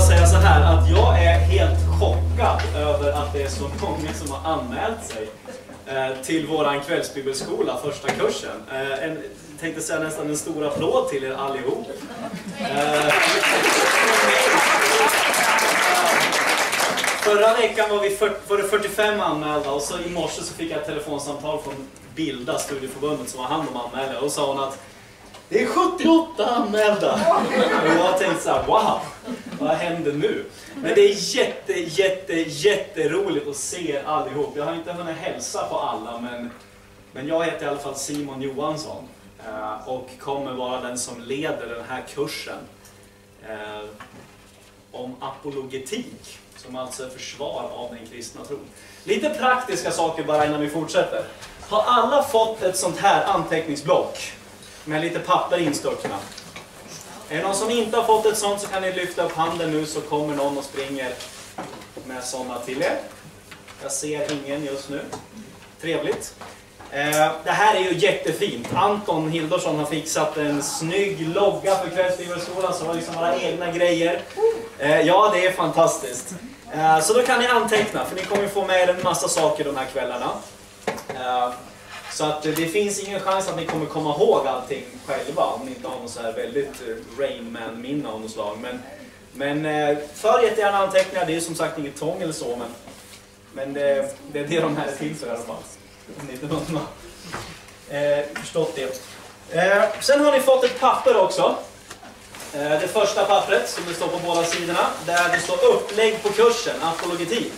säga så här att jag är helt chockad över att det är så många som har anmält sig till våran kvällsbibelskola, första kursen. Tänkte säga nästan en stor applåd till er allihop. Förra veckan var det 45 anmälda och så i morse så fick jag ett telefonsamtal från Bilda, studieförbundet som har hand om anmälda, och sa hon att det är 78 anmälda. Och jag tänkte så här, wow, vad händer nu? Men det är jätteroligt att se er allihop. Jag har inte hunnit hälsa på alla, men jag heter i alla fall Simon Johansson och kommer vara den som leder den här kursen om apologetik, som alltså är försvar av den kristna tron. Lite praktiska saker bara innan vi fortsätter. Har alla fått ett sånt här anteckningsblock med lite papper instuckna? Är det någon som inte har fått ett sånt så kan ni lyfta upp handen nu, så kommer någon och springer med sådana till er. Jag ser ingen just nu. Trevligt. Det här är ju jättefint. Anton Hildorsson har fixat en snygg logga för kvällsbibelskolan, så har liksom våra egna grejer. Ja, det är fantastiskt. Så då kan ni anteckna, för ni kommer få med er en massa saker de här kvällarna. Så att det finns ingen chans att ni kommer komma ihåg allting själva om ni inte har någon så här väldigt Rain Man-minne av något slag. Men för jättegärna anteckningar, det är som sagt inget tvång eller så, men det är det de här är till för i alla fall. Om ni inte någon har förstått det. Sen har ni fått ett papper också. Det första pappret som det står på båda sidorna, där det står upplägg på kursen, apologetik.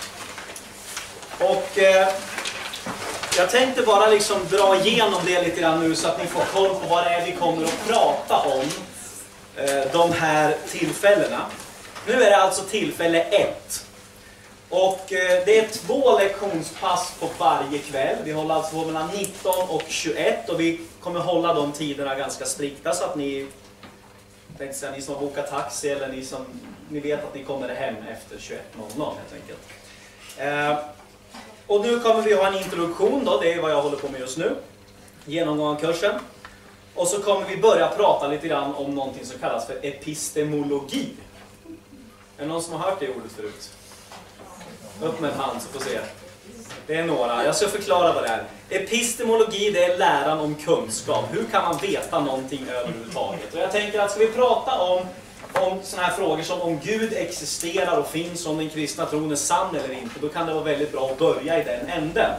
Och jag tänkte bara liksom dra igenom det lite grann nu så att ni får koll på vad det är vi kommer att prata om de här tillfällena. Nu är det alltså tillfälle 1. Och det är 2 lektionspass på varje kväll. Vi håller alltså på mellan 19 och 21 och vi kommer hålla de tiderna ganska strikta så att ni som har bokat taxi eller ni vet att ni kommer hem efter 21.00 helt enkelt. Och nu kommer vi ha en introduktion då, det är vad jag håller på med just nu. Genomgång av kursen. Och så kommer vi börja prata lite grann om någonting som kallas för epistemologi. Är det någon som har hört det ordet förut? Upp med en hand så får se. Det är några. Jag ska förklara vad det är. Epistemologi, det är läran om kunskap. Hur kan man veta någonting överhuvudtaget? Och jag tänker att ska vi prata om sådana här frågor som om Gud existerar och finns, om den kristna tron är sann eller inte, då kan det vara väldigt bra att börja i den änden.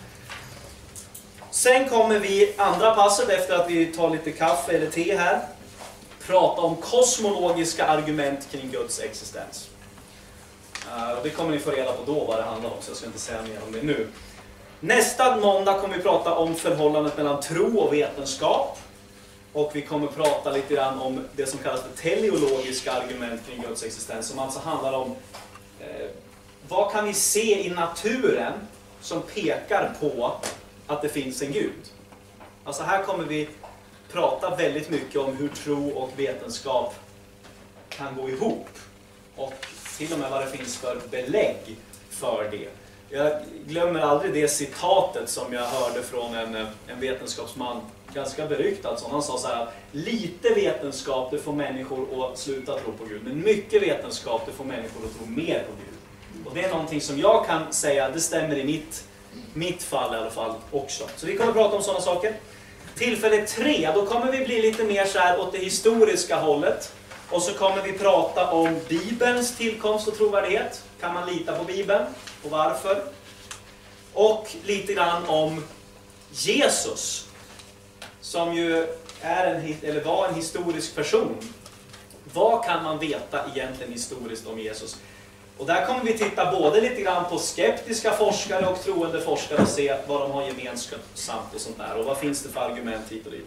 Sen kommer vi andra passet efter att vi tar lite kaffe eller te här, prata om kosmologiska argument kring Guds existens. Och det kommer ni få reda på då vad det handlar om, så jag ska inte säga mer om det nu. Nästa måndag kommer vi prata om förhållandet mellan tro och vetenskap. Och vi kommer prata lite grann om det som kallas för teleologiska argument kring Guds existens, som alltså handlar om vad kan vi se i naturen som pekar på att det finns en Gud. Alltså här kommer vi prata väldigt mycket om hur tro och vetenskap kan gå ihop. Och till och med vad det finns för belägg för det. Jag glömmer aldrig det citatet som jag hörde från en vetenskapsman, ganska beryktad. Han sa så här: lite vetenskap det får människor att sluta tro på Gud, men mycket vetenskap det får människor att tro mer på Gud. Och det är någonting som jag kan säga, det stämmer i mitt fall i alla fall också. Så vi kommer att prata om sådana saker. Tillfälle 3, då kommer vi bli lite mer så här åt det historiska hållet. Och så kommer vi prata om Bibelns tillkomst och trovärdighet. Kan man lita på Bibeln? Och varför? Och lite grann om Jesus, som ju var en historisk person. Vad kan man veta egentligen historiskt om Jesus? Och där kommer vi titta både lite grann på skeptiska forskare och troende forskare och se vad de har gemensamt och sånt där. Och vad finns det för argument hit och dit.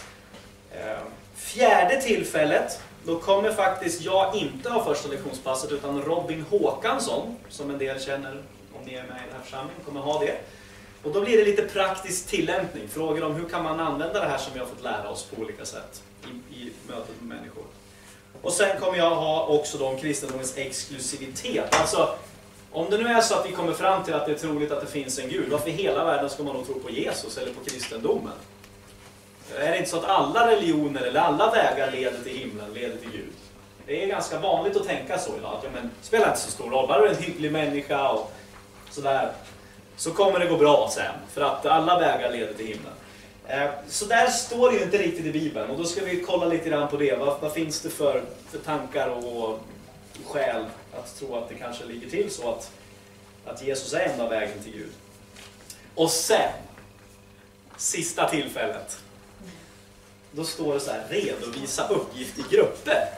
Fjärde tillfället, då kommer faktiskt jag inte ha första lektionspasset, utan Robin Håkansson, som en del känner om ni är med i den här församlingen, kommer ha det. Och då blir det lite praktisk tillämpning. Frågor om hur kan man använda det här som vi har fått lära oss på olika sätt i mötet med människor. Och sen kommer jag ha också om kristendomens exklusivitet. Alltså, om det nu är så att vi kommer fram till att det är troligt att det finns en Gud, varför i hela världen ska man då tro på Jesus eller på kristendomen? Är det inte så att alla religioner eller alla vägar leder till himlen, leder till Gud? Det är ganska vanligt att tänka så idag. Att, ja, men, det spelar inte så stor roll, bara du är en hygglig människa och sådär. Så kommer det gå bra sen, för att alla vägar leder till himlen. Så där står det ju inte riktigt i Bibeln, och då ska vi kolla lite grann på det. Vad finns det för tankar och skäl att tro att det kanske ligger till så att Jesus är enda vägen till Gud. Och sen, sista tillfället, då står det så här: redovisa uppgift i grupper.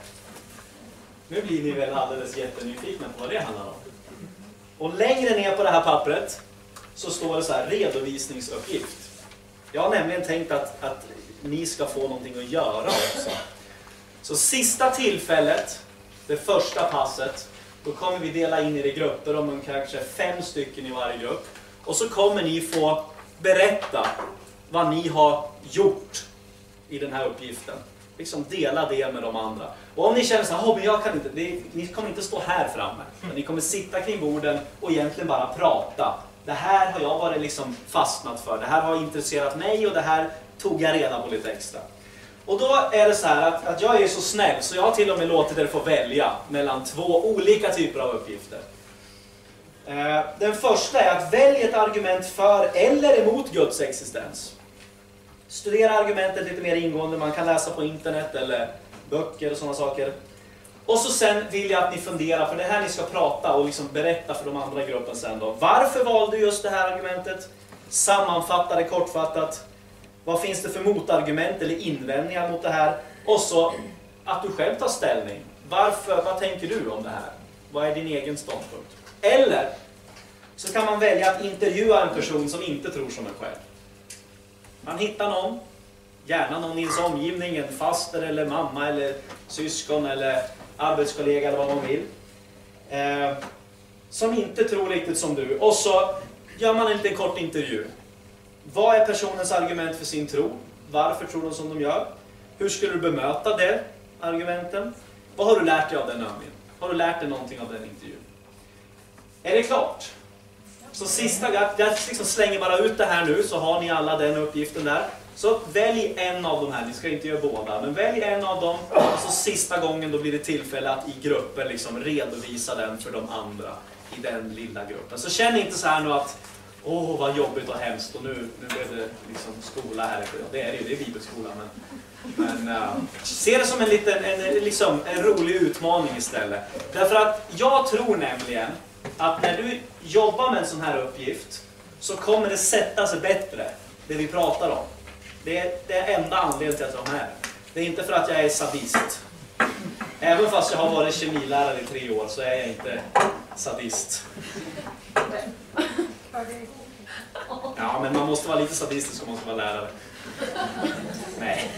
Nu blir ni väl alldeles jättenyfikna på vad det handlar om. Och längre ner på det här pappret så står det så här: redovisningsuppgift. Jag har nämligen tänkt att ni ska få någonting att göra också. Så sista tillfället, det första passet, då kommer vi dela in er i grupper om kanske 5 stycken i varje grupp. Och så kommer ni få berätta vad ni har gjort i den här uppgiften. Liksom dela det med de andra. Och om ni känner så här, men jag kan inte, ni kommer inte stå här framme. Men ni kommer sitta kring borden och egentligen bara prata. Det här har jag varit liksom fastnat för. Det här har intresserat mig och det här tog jag reda på lite extra. Och då är det så här att jag är så snäll så jag har till och med låtit er få välja mellan 2 olika typer av uppgifter. Den första är att välja ett argument för eller emot Guds existens. Studera argumentet lite mer ingående, man kan läsa på internet eller böcker och sådana saker. Och så sen vill jag att ni funderar, för det här ni ska prata och liksom berätta för de andra i gruppen sen då. Varför valde du just det här argumentet? Sammanfatta det kortfattat. Vad finns det för motargument eller invändningar mot det här? Och så att du själv tar ställning. Varför, vad tänker du om det här? Vad är din egen ståndpunkt? Eller så kan man välja att intervjua en person som inte tror som en själv. Man hittar någon, gärna någon i ens omgivning, en faster eller mamma eller syskon eller arbetskollega eller vad man vill. Som inte tror riktigt som du. Och så gör man en liten kort intervju. Vad är personens argument för sin tro? Varför tror de som de gör? Hur skulle du bemöta det argumenten? Vad har du lärt dig av den övningen? Har du lärt dig någonting av den intervjun? Är det klart? Så sista, jag liksom slänger bara ut det här nu, så har ni alla den uppgiften där. Så välj en av de här, ni ska inte göra båda, men välj en av dem. Och så sista gången då blir det tillfälle att i gruppen liksom redovisa den för de andra i den lilla gruppen. Så känn inte så här nu att vad jobbigt och hemskt och nu blev det liksom skola här. Det är bibelskola, men se det som en rolig utmaning istället. Därför att jag tror nämligen att när du jobbar med en sån här uppgift så kommer det sätta sig bättre, det vi pratar om. Det är det enda anledningen till att jag är här. Det är inte för att jag är sadist. Även fast jag har varit kemilärare i 3 år så är jag inte sadist. Ja, men man måste vara lite sadistisk om man ska vara lärare. Nej.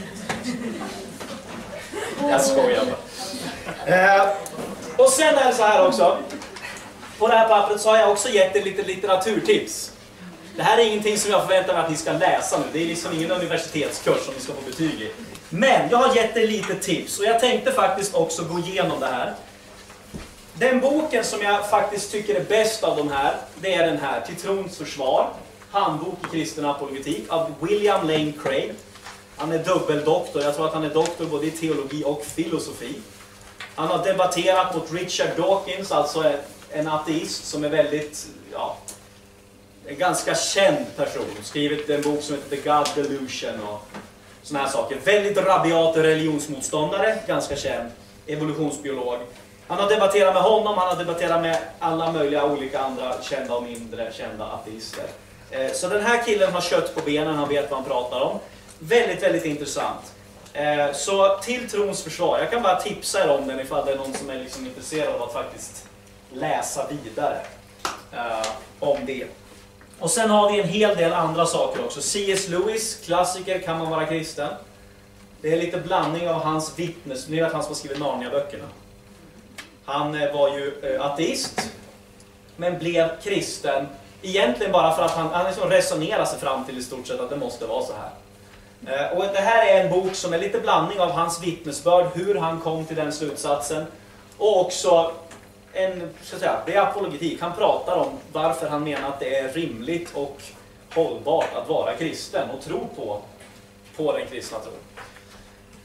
Jag skojar bara. Och sen är det så här också. På det här pappret så har jag också gett er lite litteraturtips. Det här är ingenting som jag förväntar mig att ni ska läsa nu. Det är liksom ingen universitetskurs som ni ska få betyg i. Men jag har gett er lite tips och jag tänkte faktiskt också gå igenom det här. Den boken som jag faktiskt tycker är bäst av de här, det är den här, Till trons försvar. Handbok i kristen apologetik av William Lane Craig. Han är dubbeldoktor, jag tror att han är doktor både i teologi och filosofi. Han har debatterat mot Richard Dawkins, alltså en ateist som är väldigt, en ganska känd person. Skrivit en bok som heter The God Delusion och såna här saker. Väldigt rabiat religionsmotståndare, ganska känd, evolutionsbiolog. Han har debatterat med honom, han har debatterat med alla möjliga olika andra kända och mindre kända ateister. Så den här killen har kött på benen, han vet vad han pratar om. Väldigt, väldigt intressant. Så Till trons försvar, jag kan bara tipsa er om den ifall det är någon som är liksom intresserad av att faktiskt läsa vidare om det. Och sen har vi en hel del andra saker också. C.S. Lewis, klassiker, Kan man vara kristen? Det är lite blandning av hans vittnes. Ni vet han som har skrivit Narnia-böckerna. Han var ju ateist, men blev kristen. Egentligen bara för att han liksom resonerar sig fram till i stort sett att det måste vara så här. Och det här är en bok som är lite blandning av hans vittnesbörd, hur han kom till den slutsatsen. Och också det är apologetik. Han pratar om varför han menar att det är rimligt och hållbart att vara kristen och tro på den kristna tron.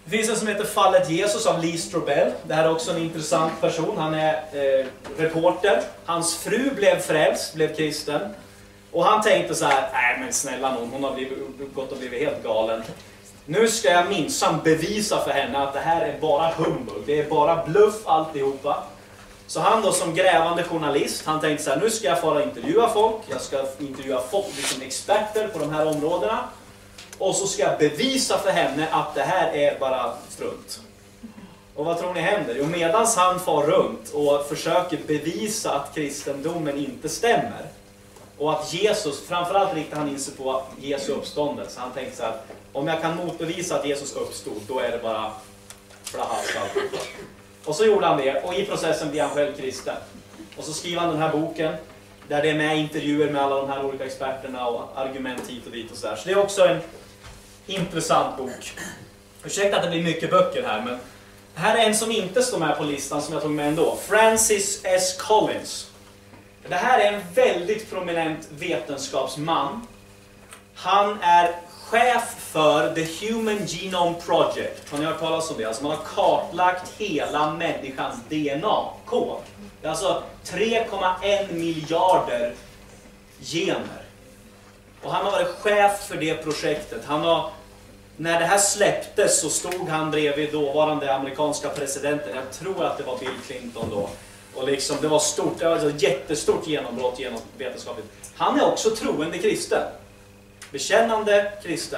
Det finns en som heter Fallet Jesus av Lee Strobel. Det här är också en intressant person. Han är reporter. Hans fru blev frälst, blev kristen. Och han tänkte så här: nej men snälla någon, hon har gått och blivit helt galen. Nu ska jag minsann bevisa för henne att det här är bara humbug. Det är bara bluff alltihopa. Så han då som grävande journalist, han tänkte så här: nu ska jag fara intervjua folk. Jag ska intervjua folk, liksom experter på de här områdena. Och så ska jag bevisa för henne att det här är bara strunt. Och vad tror ni händer? Jo, medans han far runt och försöker bevisa att kristendomen inte stämmer. Och att Jesus, framförallt riktar han in sig på Jesu uppståndelse. Han tänkte så här: om jag kan motbevisa att Jesus uppstod, då är det bara flahast alltihopa. Och så gjorde han det, och i processen blev han själv kristen. Och så skriver han den här boken, där det är med intervjuer med alla de här olika experterna och argument hit och dit och så där. Så det är också en intressant bok. Ursäkta att det blir mycket böcker här, men här är en som inte står med på listan som jag tog med ändå. Francis S. Collins. Det här är en väldigt prominent vetenskapsman. Han är chef för The Human Genome Project. Har ni hört talas om det? Alltså man har kartlagt hela människans DNA-kod. Det är alltså 3,1 miljarder gener. Och han har varit chef för det projektet. När det här släpptes så stod han bredvid dåvarande amerikanska presidenten. Jag tror att det var Bill Clinton då. Och liksom, det var stort, det var ett jättestort genombrott genom vetenskapligt. Han är också troende kristen. Bekännande kristen.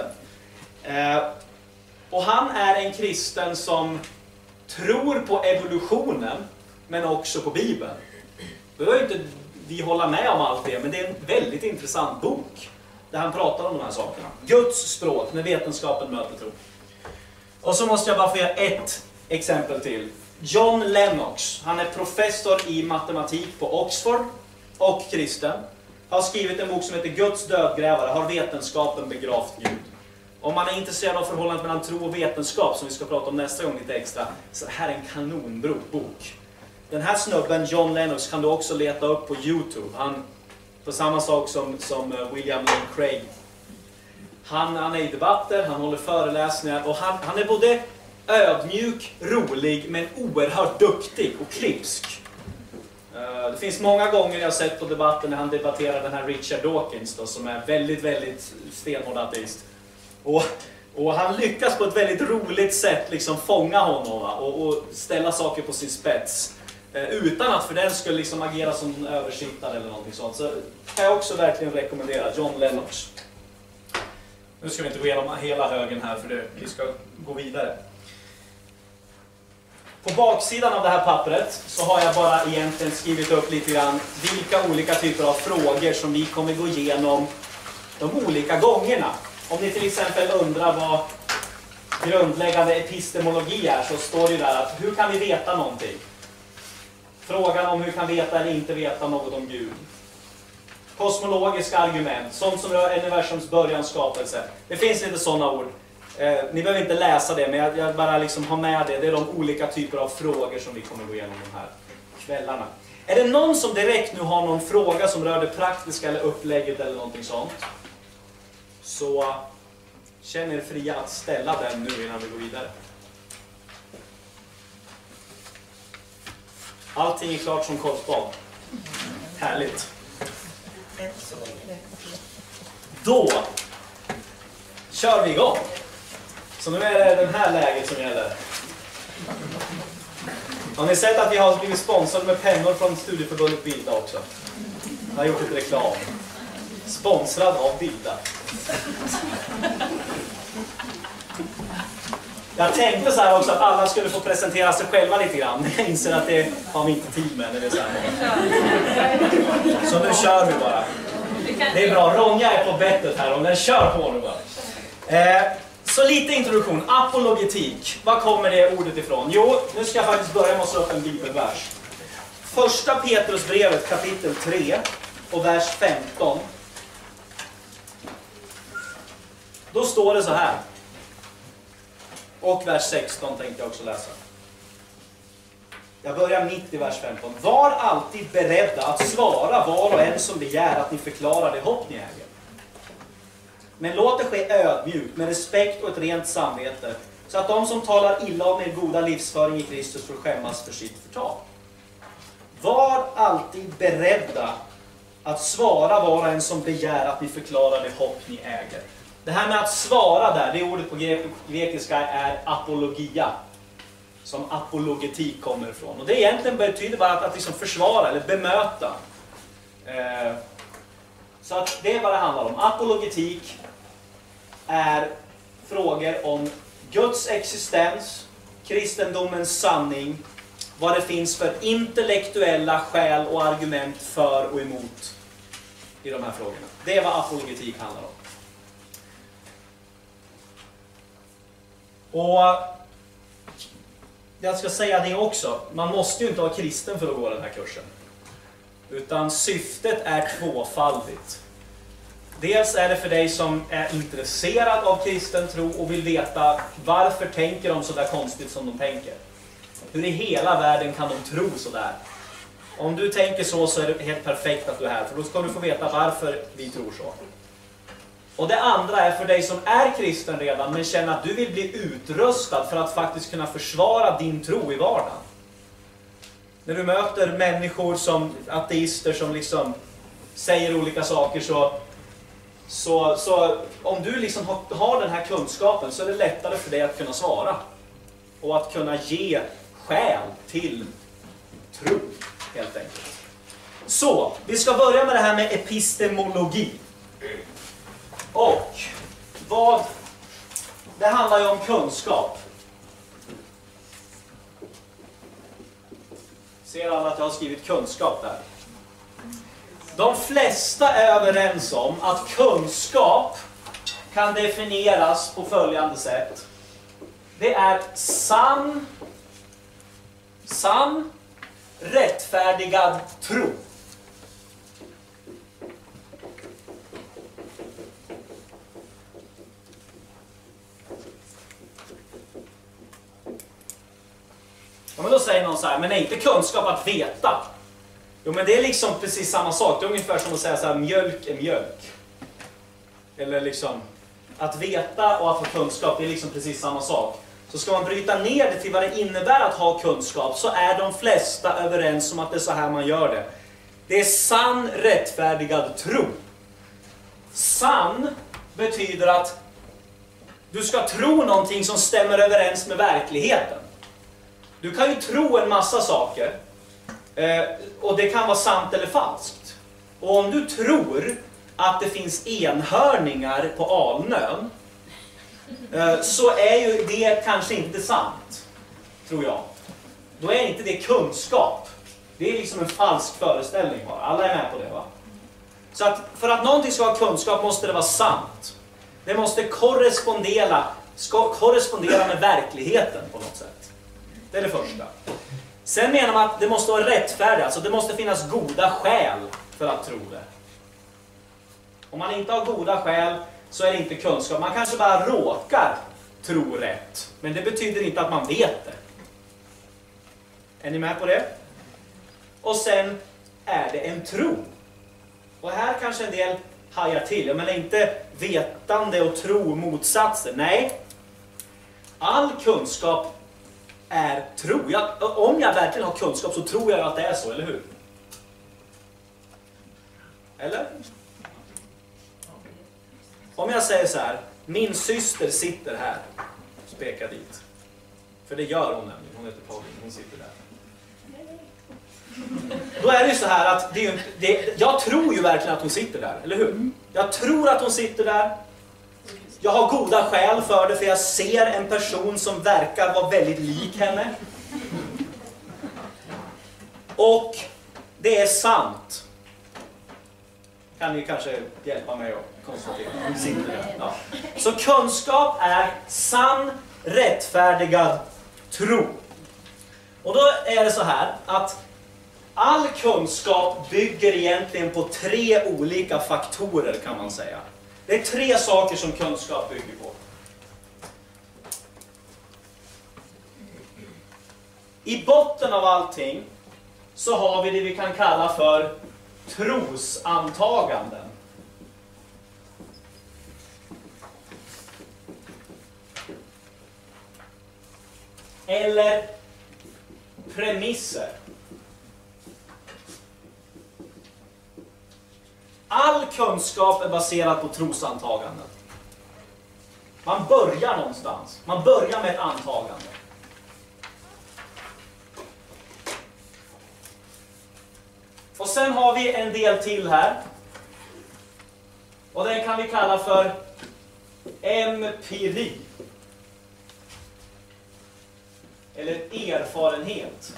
Och han är en kristen som tror på evolutionen, men också på Bibeln. Det behöver inte vi hålla med om allt det, men det är en väldigt intressant bok där han pratar om de här sakerna. Guds språk, när vetenskapen möter tro. Och så måste jag bara få ge ett exempel till. John Lennox, han är professor i matematik på Oxford och kristen. Har skrivit en bok som heter Guds dödgrävare, har vetenskapen begravt Gud. Om man är intresserad av förhållandet mellan tro och vetenskap, som vi ska prata om nästa gång lite extra, så här är en kanonbok. Den här snubben, John Lennox, kan du också leta upp på YouTube. Han, på samma sak som William Lane Craig. Han är i debatter, han håller föreläsningar och han är både ödmjuk, rolig, men oerhört duktig och klipsk. Det finns många gånger jag har sett på debatten när han debatterar den här Richard Dawkins då, som är väldigt, väldigt stenhård ateist. Och han lyckas på ett väldigt roligt sätt liksom fånga honom och ställa saker på sin spets. Utan att för den skulle liksom agera som en översittare eller någonting sånt. Så kan jag också verkligen rekommendera John Lennox. Nu ska vi inte gå igenom hela högen här för vi ska gå vidare. På baksidan av det här pappret så har jag bara egentligen skrivit upp lite grann vilka olika typer av frågor som vi kommer gå igenom de olika gångerna. Om ni till exempel undrar vad grundläggande epistemologi är, så står det där att hur kan vi veta någonting? Frågan om hur kan vi veta eller inte veta något om Gud. Kosmologiska argument, sånt som rör universums början, skapelse. Det finns lite sådana ord. Ni behöver inte läsa det, men jag bara liksom har med det. Det är de olika typer av frågor som vi kommer gå igenom de här kvällarna. Är det någon som direkt nu har någon fråga som rör det praktiska eller upplägget eller någonting sånt? Så känn er fria att ställa den nu innan vi går vidare. Allting är klart som korvspad. Härligt. Då kör vi igång. Så nu är det den här läget som gäller. Har ni sett att vi har blivit sponsrade med pennor från studieförbundet Bilda också? Jag har gjort ett reklam. Sponsrad av Bilda. Jag tänkte så här också att alla skulle få presentera sig själva lite grann. Men jag inser att det har vi inte tid med när det är så här. Så nu kör vi bara. Det är bra. Ronja är på bettet här och den kör på nu bara. Så lite introduktion. Apologetik. Var kommer det ordet ifrån? Jo, nu ska jag faktiskt börja med att slå upp en bibelvers. Första Petrusbrevet kapitel 3 och vers 15. Då står det så här. Och vers 16 tänkte jag också läsa. Jag börjar mitt i vers 15. Var alltid beredda att svara var och en som begär att ni förklarar det hopp ni äger. Men låt det ske ödmjukt, med respekt och ett rent samvete, så att de som talar illa om er goda livsföring i Kristus får skämmas för sitt förtal. Var alltid beredda att svara var och en som begär att ni förklarar det hopp ni äger. Det här med att svara där, det ordet på grekiska är apologia. Som apologetik kommer ifrån. Och det egentligen betyder bara att liksom försvara eller bemöta. Så att det är vad det handlar om. Apologetik är frågor om Guds existens, kristendomens sanning, vad det finns för intellektuella skäl och argument för och emot i de här frågorna. Det är vad apologetik handlar om. Och jag ska säga det också, man måste ju inte vara kristen för att gå den här kursen. Utan syftet är tvåfaldigt. Dels är det för dig som är intresserad av kristen tro och vill veta varför tänker de så där konstigt som de tänker. Hur i hela världen kan de tro så där? Om du tänker så är det helt perfekt att du är här, för då ska du få veta varför vi tror så. Och det andra är för dig som är kristen redan men känner att du vill bli utrustad för att faktiskt kunna försvara din tro i vardagen. När du möter människor som ateister som liksom säger olika saker så om du liksom har den här kunskapen så är det lättare för dig att kunna svara. Och att kunna ge skäl till tro, helt enkelt. Så, vi ska börja med det här med epistemologi. Och det handlar ju om kunskap. Ser alla att jag har skrivit kunskap där? De flesta är överens om att kunskap kan definieras på följande sätt. Det är sann, rättfärdigad tro. Ja, men då säger någon så här, men är inte kunskap att veta? Jo, men det är liksom precis samma sak. Det är ungefär som att säga så här, mjölk är mjölk. Eller liksom, att veta och att ha kunskap, det är liksom precis samma sak. Så ska man bryta ner det till vad det innebär att ha kunskap, så är de flesta överens om att det är så här man gör det. Det är sann, rättfärdigad tro. Sann betyder att du ska tro någonting som stämmer överens med verkligheten. Du kan ju tro en massa saker och det kan vara sant eller falskt. Och om du tror att det finns enhörningar på Alnön så är ju det kanske inte sant, tror jag. Då är inte det kunskap. Det är liksom en falsk föreställning bara. Alla är med på det, va? Så att för att någonting ska ha kunskap måste det vara sant. Det måste korrespondera med verkligheten på något sätt. Det är det första. Sen menar man att det måste vara rättfärdigt. Alltså det måste finnas goda skäl för att tro det. Om man inte har goda skäl så är det inte kunskap. Man kanske bara råkar tro rätt. Men det betyder inte att man vet det. Är ni med på det? Och sen är det en tro. Och här kanske en del hajar till. Jag menar inte vetande och tro motsatser. Nej. All kunskap är tro. Om jag verkligen har kunskap så tror jag att det är så, eller hur? Eller? Om jag säger så här, min syster sitter här, pekar dit. För det gör hon nämligen, hon heter Pauline, hon sitter där. Då är det ju så här att jag tror ju verkligen att hon sitter där, eller hur? Jag tror att hon sitter där. Jag har goda skäl för det, för jag ser en person som verkar vara väldigt lik henne. Och det är sant. Kan ni kanske hjälpa mig att konstatera? Hon sitter där. Ja. Så kunskap är sann, rättfärdigad tro. Och då är det så här att all kunskap bygger egentligen på 3 olika faktorer, kan man säga. Det är 3 saker som kunskap bygger på. I botten av allting så har vi det vi kan kalla för trosantaganden. eller premisser. All kunskap är baserad på trosantaganden. Man börjar någonstans. Man börjar med ett antagande. Och sen har vi en del till här. Och den kan vi kalla för empiri. Eller erfarenhet.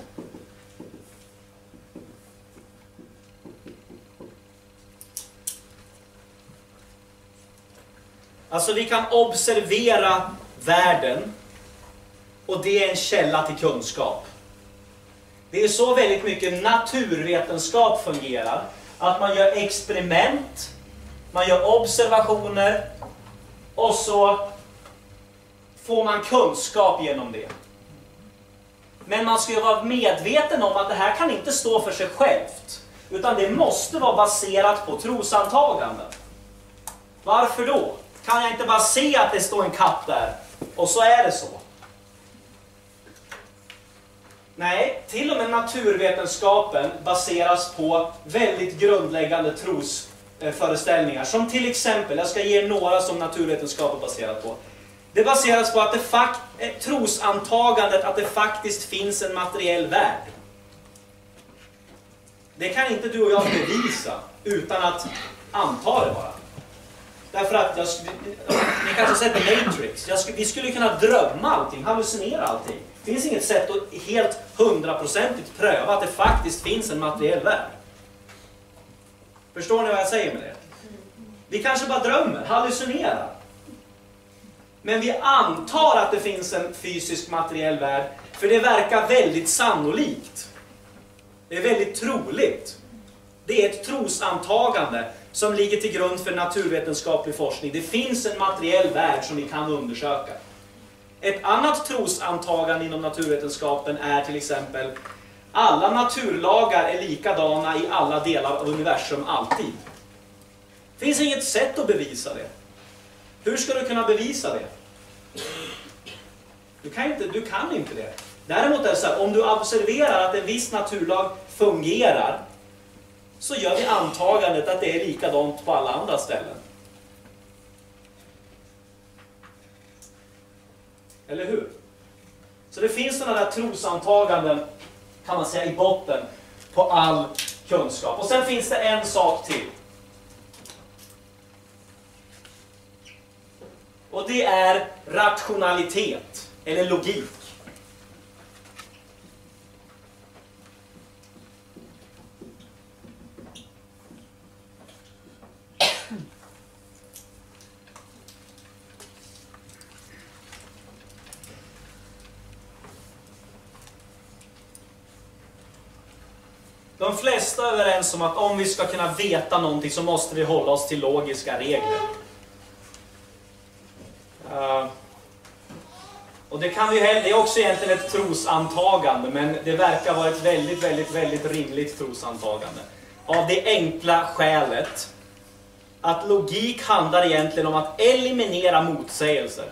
Alltså vi kan observera världen och det är en källa till kunskap. Det är så väldigt mycket naturvetenskap fungerar. Att man gör experiment, man gör observationer och så får man kunskap genom det. Men man ska ju vara medveten om att det här kan inte stå för sig självt. Utan det måste vara baserat på trosantaganden. Varför då? Kan jag inte bara se att det står en katt där och så är det så? Nej, till och med naturvetenskapen baseras på väldigt grundläggande trosföreställningar. Som till exempel, jag ska ge några som naturvetenskap är baserat på. Det baseras på att trosantagandet att det faktiskt finns en materiell värld. Det kan inte du och jag bevisa utan att anta det bara. Därför att, ni kanske har sett The Matrix, vi skulle kunna drömma allting, hallucinera allting. Det finns inget sätt att helt 100% pröva att det faktiskt finns en materiell värld. Förstår ni vad jag säger med det? Vi kanske bara drömmer, hallucinerar. Men vi antar att det finns en fysisk materiell värld, för det verkar väldigt sannolikt. Det är väldigt troligt. Det är ett trosantagande som ligger till grund för naturvetenskaplig forskning. Det finns en materiell värld som vi kan undersöka. Ett annat trosantagande inom naturvetenskapen är till exempel alla naturlagar är likadana i alla delar av universum alltid. Det finns inget sätt att bevisa det. Hur ska du kunna bevisa det? Du kan inte det. Däremot är det så här, om du observerar att en viss naturlag fungerar så gör vi antagandet att det är likadant på alla andra ställen. Eller hur? Så det finns sådana där trosantaganden, kan man säga, i botten på all kunskap. Och sen finns det en sak till. Och det är rationalitet, eller logik. De flesta är överens om att om vi ska kunna veta någonting så måste vi hålla oss till logiska regler. Och det är också egentligen ett trosantagande, men det verkar vara ett väldigt rimligt trosantagande. Av det enkla skälet att logik handlar egentligen om att eliminera motsägelser.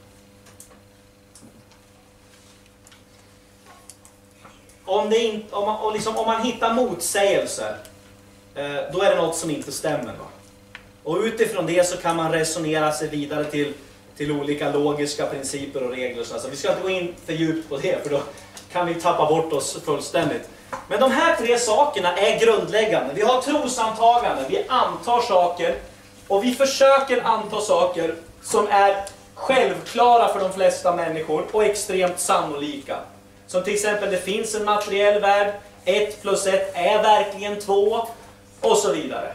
Om man hittar motsägelser, då är det något som inte stämmer. Va? Och utifrån det så kan man resonera sig vidare till olika logiska principer och regler. Så vi ska inte gå in för djupt på det, för då kan vi tappa bort oss fullständigt. Men de här tre sakerna är grundläggande. Vi har trosantaganden, vi antar saker och vi försöker anta saker som är självklara för de flesta människor och extremt sannolika. Som till exempel, det finns en materiell värld, 1 + 1 är verkligen 2 och så vidare.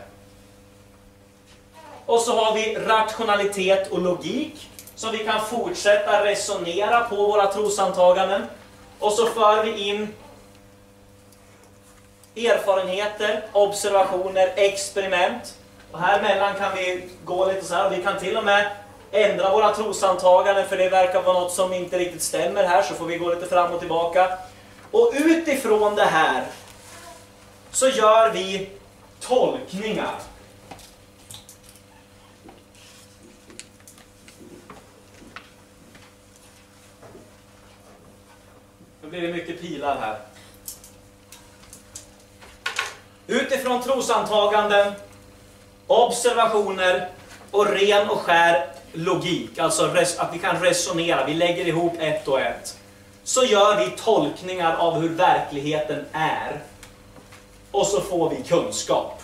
Och så har vi rationalitet och logik som vi kan fortsätta resonera på våra trosantaganden. Och så för vi in erfarenheter, observationer, experiment. Och här mellan kan vi gå lite så här. Vi kan till och med ändra våra trosantaganden, för det verkar vara något som inte riktigt stämmer här, så får vi gå lite fram och tillbaka. Och utifrån det här så gör vi tolkningar. Nu blir det mycket pilar här. Utifrån trosantaganden, observationer och ren och skär logik, alltså att vi kan resonera, vi lägger ihop ett och ett, så gör vi tolkningar av hur verkligheten är. Och så får vi kunskap.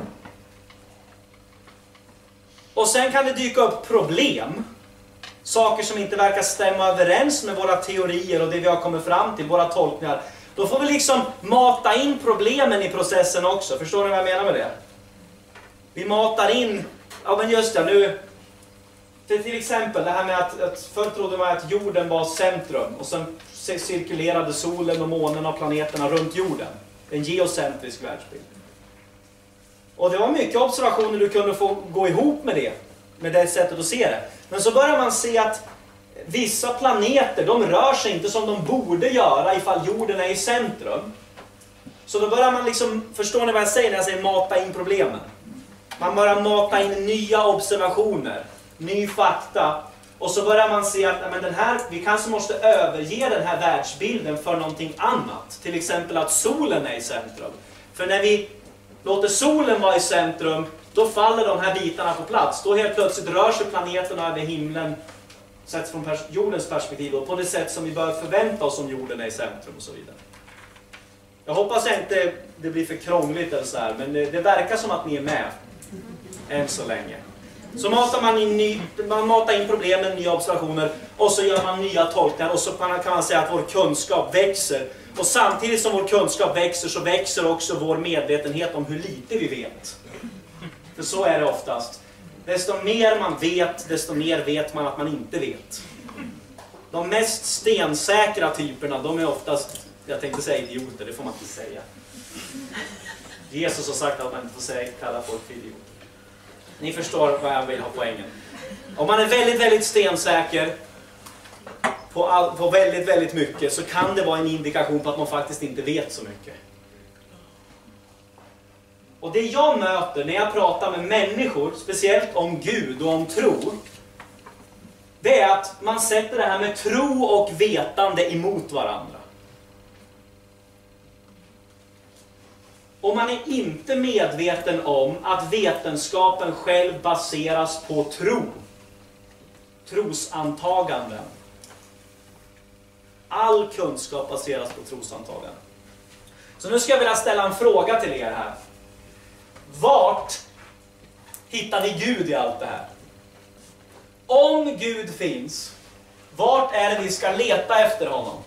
Och sen kan det dyka upp problem. Saker som inte verkar stämma överens med våra teorier och det vi har kommit fram till, våra tolkningar. Då får vi liksom mata in problemen i processen också. Förstår ni vad jag menar med det? Vi matar in, ja men just det, nu... Till exempel det här med att förr trodde man att jorden var centrum. Och sen cirkulerade solen och månen och planeterna runt jorden. En geocentrisk världsbild. Och det var mycket observationer du kunde få gå ihop med det. Med det sättet att se det. Men så börjar man se att vissa planeter, de rör sig inte som de borde göra ifall jorden är i centrum. Så då börjar man liksom, förstår ni vad jag säger när jag säger mata in problemen? Man börjar mata in nya observationer, ny fakta. Och så börjar man se att men vi kanske måste överge den här världsbilden för någonting annat. Till exempel att solen är i centrum. För när vi låter solen vara i centrum, då faller de här bitarna på plats. Då helt plötsligt rör sig planeterna över himlen, sett från jordens perspektiv, och på det sätt som vi bör förvänta oss om jorden är i centrum och så vidare. Jag hoppas inte det blir för krångligt eller så här, men det verkar som att ni är med än så länge. Så matar man matar in problemen, nya observationer, och så gör man nya tolkningar, och så kan man säga att vår kunskap växer. Och samtidigt som vår kunskap växer så växer också vår medvetenhet om hur lite vi vet. För så är det oftast. Desto mer man vet, desto mer vet man att man inte vet. De mest stensäkra typerna, de är oftast, jag tänkte säga idioter, det får man inte säga. Jesus har sagt att man inte får kalla folk för idioter. Ni förstår vad jag vill ha poängen. Om man är väldigt, väldigt stensäker på väldigt, väldigt mycket, så kan det vara en indikation på att man faktiskt inte vet så mycket. Och det jag möter när jag pratar med människor, speciellt om Gud och om tro, det är att man sätter det här med tro och vetande emot varandra. Och man är inte medveten om att vetenskapen själv baseras på tro. Trosantaganden. All kunskap baseras på trosantaganden. Så nu ska jag vilja ställa en fråga till er här. Vart hittar vi Gud i allt det här? Om Gud finns, vart är det vi ska leta efter honom?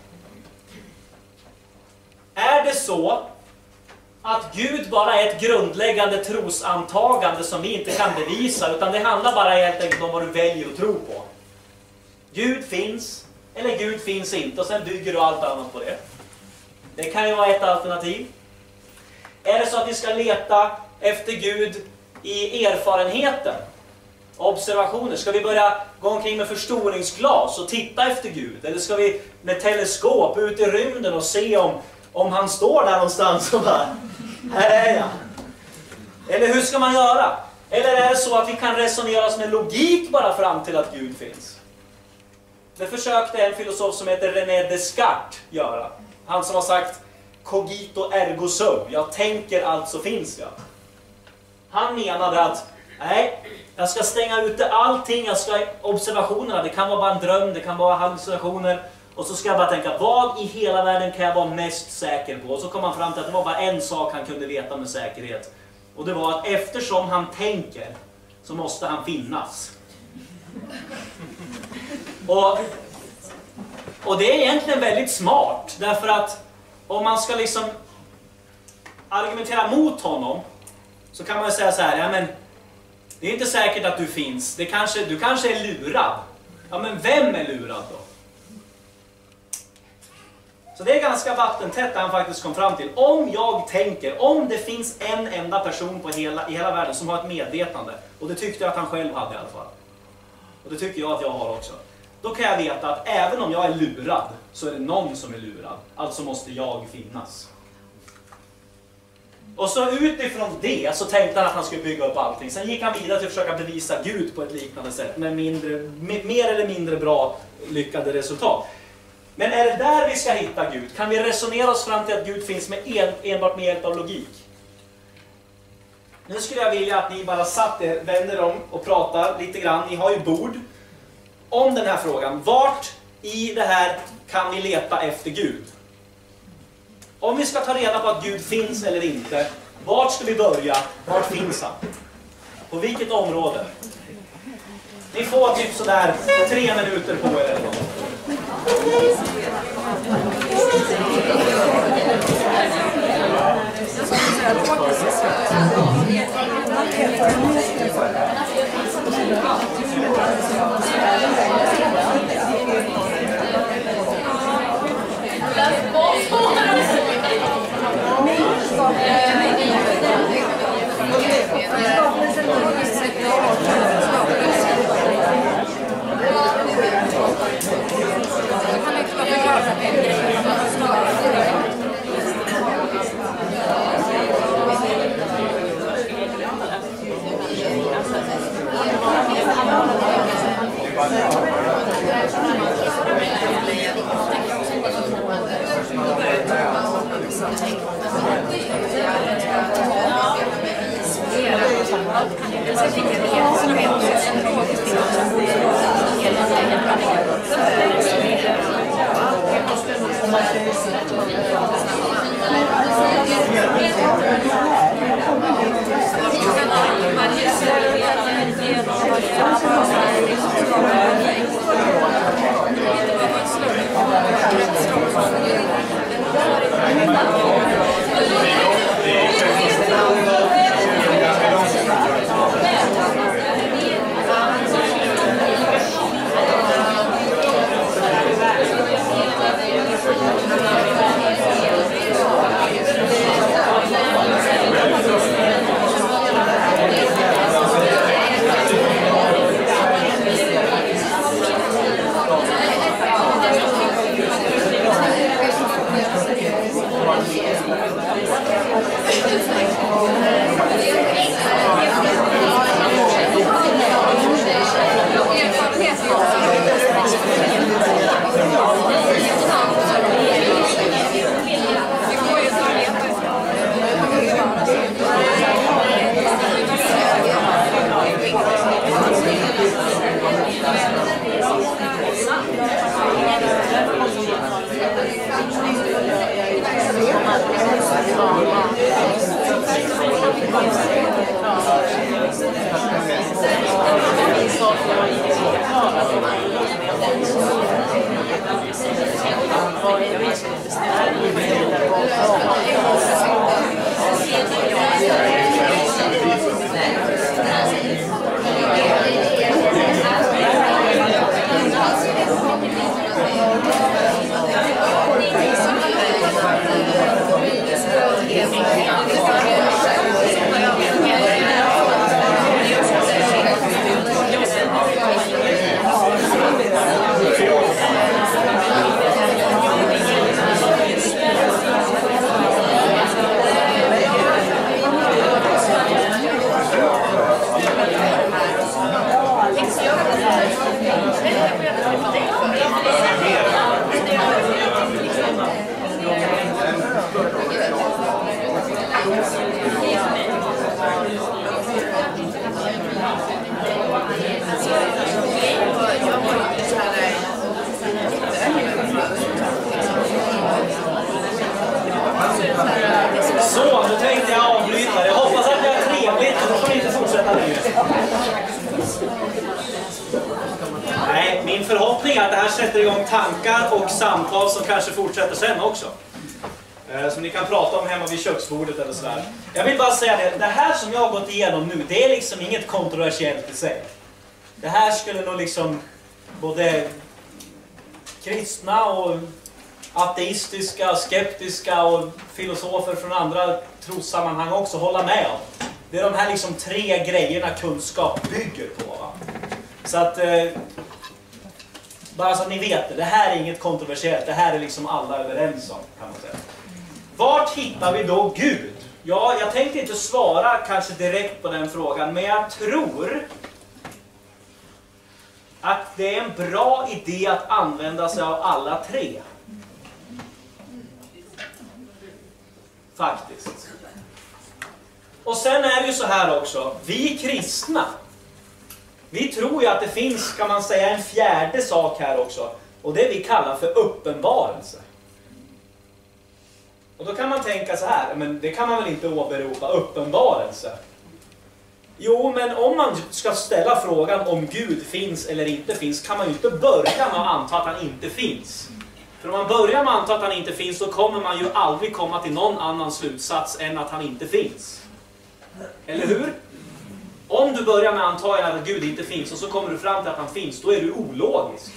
Är det så att Gud bara är ett grundläggande trosantagande som vi inte kan bevisa, utan det handlar bara helt enkelt om vad du väljer att tro på? Gud finns, eller Gud finns inte, och sen bygger du allt annat på det. Det kan ju vara ett alternativ. Är det så att vi ska leta efter Gud i erfarenheten, observationer? Ska vi börja gå omkring med förstoringsglas och titta efter Gud? Eller ska vi med teleskop ut i rymden och se om han står där någonstans och bara, här är jag? Eller hur ska man göra? Eller är det så att vi kan resonera oss med logik bara fram till att Gud finns? Det försökte en filosof som heter René Descartes göra. Han som har sagt cogito ergo sum, jag tänker alltså finns jag. Han menade att nej, jag ska stänga ute allting, jag ska observationerna, det kan vara bara en dröm, det kan vara hallucinationer, och så ska jag bara tänka, vad i hela världen kan jag vara mest säker på? Och så kom han fram till att det var bara en sak han kunde veta med säkerhet. Och det var att eftersom han tänker så måste han finnas. Och det är egentligen väldigt smart, därför att om man ska liksom argumentera mot honom, så kan man säga så här, ja men det är inte säkert att du finns, du kanske är lurad. Ja men vem är lurad då? Så det är ganska vattentätt han faktiskt kom fram till. Om jag tänker, om det finns en enda person i hela världen som har ett medvetande, och det tyckte jag att han själv hade i alla fall, och det tycker jag att jag har också, då kan jag veta att även om jag är lurad så är det någon som är lurad. Alltså måste jag finnas. Och så utifrån det så tänkte han att han skulle bygga upp allting. Sen gick han vidare till att försöka bevisa Gud på ett liknande sätt med mer eller mindre bra lyckade resultat. Men är det där vi ska hitta Gud? Kan vi resonera oss fram till att Gud finns enbart med hjälp av logik? Nu skulle jag vilja att ni bara satt er, vänder om och pratar lite grann. Ni har ju bord om den här frågan. Vart i det här kan vi leta efter Gud? Om vi ska ta reda på att Gud finns eller inte, vart ska vi börja? Vart finns han? På vilket område? Ni får typ sådär 3 minuter på er eller något. Så, nu tänkte jag avbryta. Jag hoppas att det är trevligt, då får ni inte fortsätta nu. Nej, min förhoppning är att det här sätter igång tankar och samtal som kanske fortsätter sen också. Som ni kan prata om hemma vid köksbordet eller sådär. Jag vill bara säga det här som jag har gått igenom nu, det är liksom inget kontroversiellt i sig. Det här skulle nog liksom både kristna och ateistiska, skeptiska och filosofer från andra trossammanhang också hålla med om. Det är de här liksom 3 grejerna kunskap bygger på. Va? Så att bara så att ni vet det här är inget kontroversiellt. Det här är liksom alla överens om, kan man säga. Vart hittar vi då Gud? Ja, jag tänkte inte svara kanske direkt på den frågan, men jag tror att det är en bra idé att använda sig av alla 3. Faktiskt. Och sen är det ju så här också. Vi kristna, vi tror ju att det finns, kan man säga, en fjärde sak här också. Och det vi kallar för uppenbarelse. Och då kan man tänka så här, men det kan man väl inte åberopa uppenbarelse? Jo, men om man ska ställa frågan om Gud finns eller inte finns, kan man ju inte börja med att anta att han inte finns. För om man börjar med att anta att han inte finns, så kommer man ju aldrig komma till någon annan slutsats än att han inte finns. Eller hur? Om du börjar med att anta att Gud inte finns och så kommer du fram till att han finns, då är du ologisk.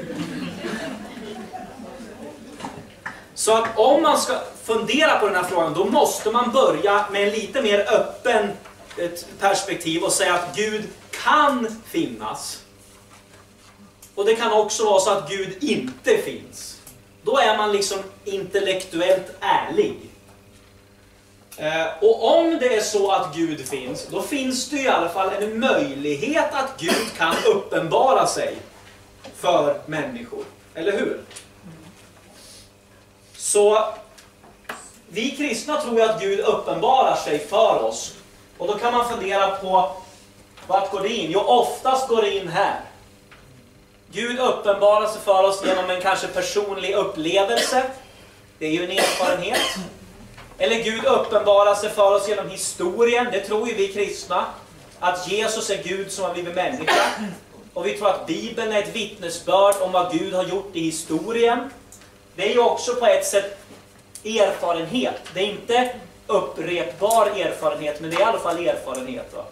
Så att om man ska fundera på den här frågan, då måste man börja med en lite mer öppen perspektiv och säga att Gud kan finnas. Och det kan också vara så att Gud inte finns. Då är man liksom intellektuellt ärlig. Och om det är så att Gud finns, då finns det i alla fall en möjlighet att Gud kan uppenbara sig för människor. Eller hur? Så vi kristna tror att Gud uppenbarar sig för oss. Och då kan man fundera på, vart går det in? Jo, oftast går det in här. Gud uppenbarar sig för oss genom en kanske personlig upplevelse. Det är ju en erfarenhet. Eller Gud uppenbarar sig för oss genom historien. Det tror ju vi kristna. Att Jesus är Gud som har blivit människa. Och vi tror att Bibeln är ett vittnesbörd om vad Gud har gjort i historien. Det är ju också på ett sätt erfarenhet. Det är inte upprepbar erfarenhet, men det är i alla fall erfarenhet. Va?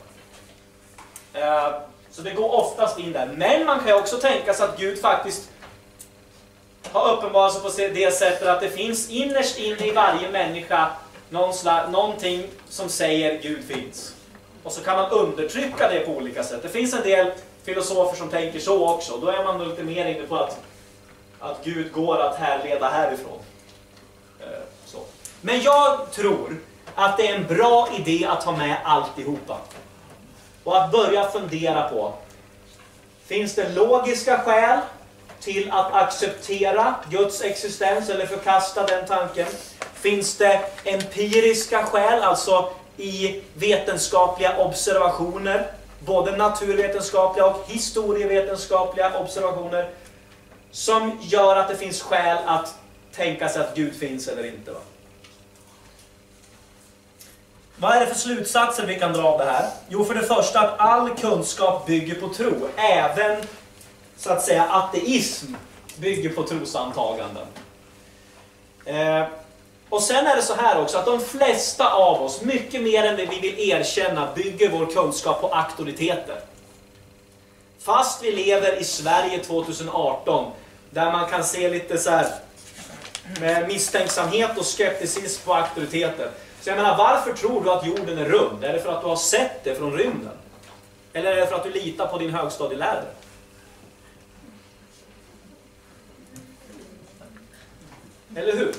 Så det går oftast in där. Men man kan ju också tänka sig att Gud faktiskt har uppenbarat sig på det sättet att det finns innerst inne i varje människa någonting som säger Gud finns. Och så kan man undertrycka det på olika sätt. Det finns en del filosofer som tänker så också. Då är man lite mer inne på att Gud går att härleda härifrån. Så. Men jag tror att det är en bra idé att ha med alltihopa. Och att börja fundera på, finns det logiska skäl till att acceptera Guds existens eller förkasta den tanken? Finns det empiriska skäl, alltså i vetenskapliga observationer, både naturvetenskapliga och historievetenskapliga observationer, som gör att det finns skäl att tänka sig att Gud finns eller inte? Va? Vad är det för slutsatser vi kan dra av det här? Jo, för det första att all kunskap bygger på tro. Även, så att säga, ateism bygger på trosantaganden. Och sen är det så här också att de flesta av oss, mycket mer än det vi vill erkänna, bygger vår kunskap på auktoriteter. Fast vi lever i Sverige 2018, där man kan se lite så här med misstänksamhet och skepticism på auktoriteter. Så jag menar, varför tror du att jorden är rund? Är det för att du har sett det från rymden? Eller är det för att du litar på din högstadielärare? Eller hur?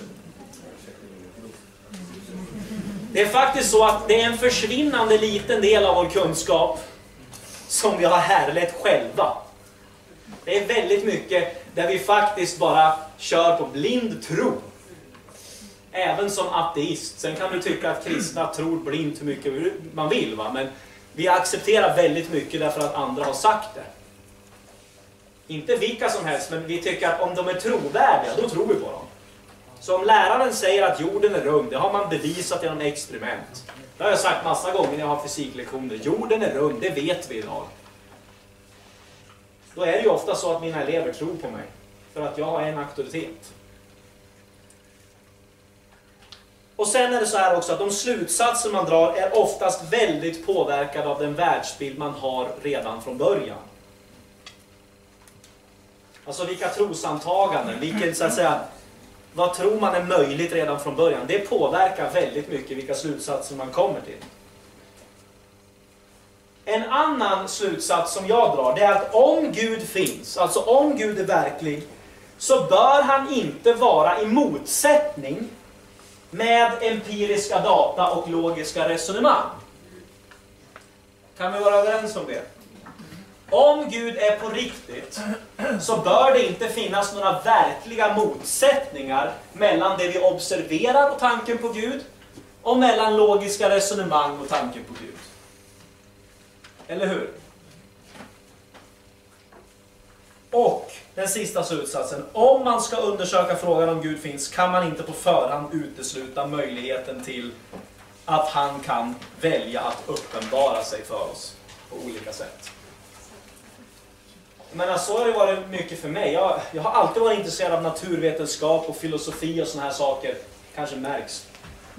Det är faktiskt så att det är en försvinnande liten del av vår kunskap som vi har härlett själva. Det är väldigt mycket där vi faktiskt bara kör på blind tro. Även som ateist. Sen kan du tycka att kristna tror blint hur mycket man vill. Va? Men vi accepterar väldigt mycket därför att andra har sagt det. Inte vilka som helst, men vi tycker att om de är trovärdiga, då tror vi på dem. Så om läraren säger att jorden är rund, det har man bevisat genom experiment. Det har jag sagt massa gånger när jag har fysiklektioner. Jorden är rund, det vet vi idag. Då är det ju ofta så att mina elever tror på mig. För att jag har en auktoritet. Och sen är det så här också att de slutsatser man drar är oftast väldigt påverkade av den världsbild man har redan från början. Alltså vilka trosantaganden, vilket, så att säga, vad tror man är möjligt redan från början? Det påverkar väldigt mycket vilka slutsatser man kommer till. En annan slutsats som jag drar, det är att om Gud finns, alltså om Gud är verklig, så bör han inte vara i motsättning med empiriska data och logiska resonemang. Kan vi vara överens om det? Om Gud är på riktigt så bör det inte finnas några verkliga motsättningar mellan det vi observerar och tanken på Gud och mellan logiska resonemang och tanken på Gud. Eller hur? Och den sista slutsatsen. Om man ska undersöka frågan om Gud finns kan man inte på förhand utesluta möjligheten till att han kan välja att uppenbara sig för oss på olika sätt. Men så har det varit mycket för mig. Jag har alltid varit intresserad av naturvetenskap och filosofi och såna här saker. Kanske märks.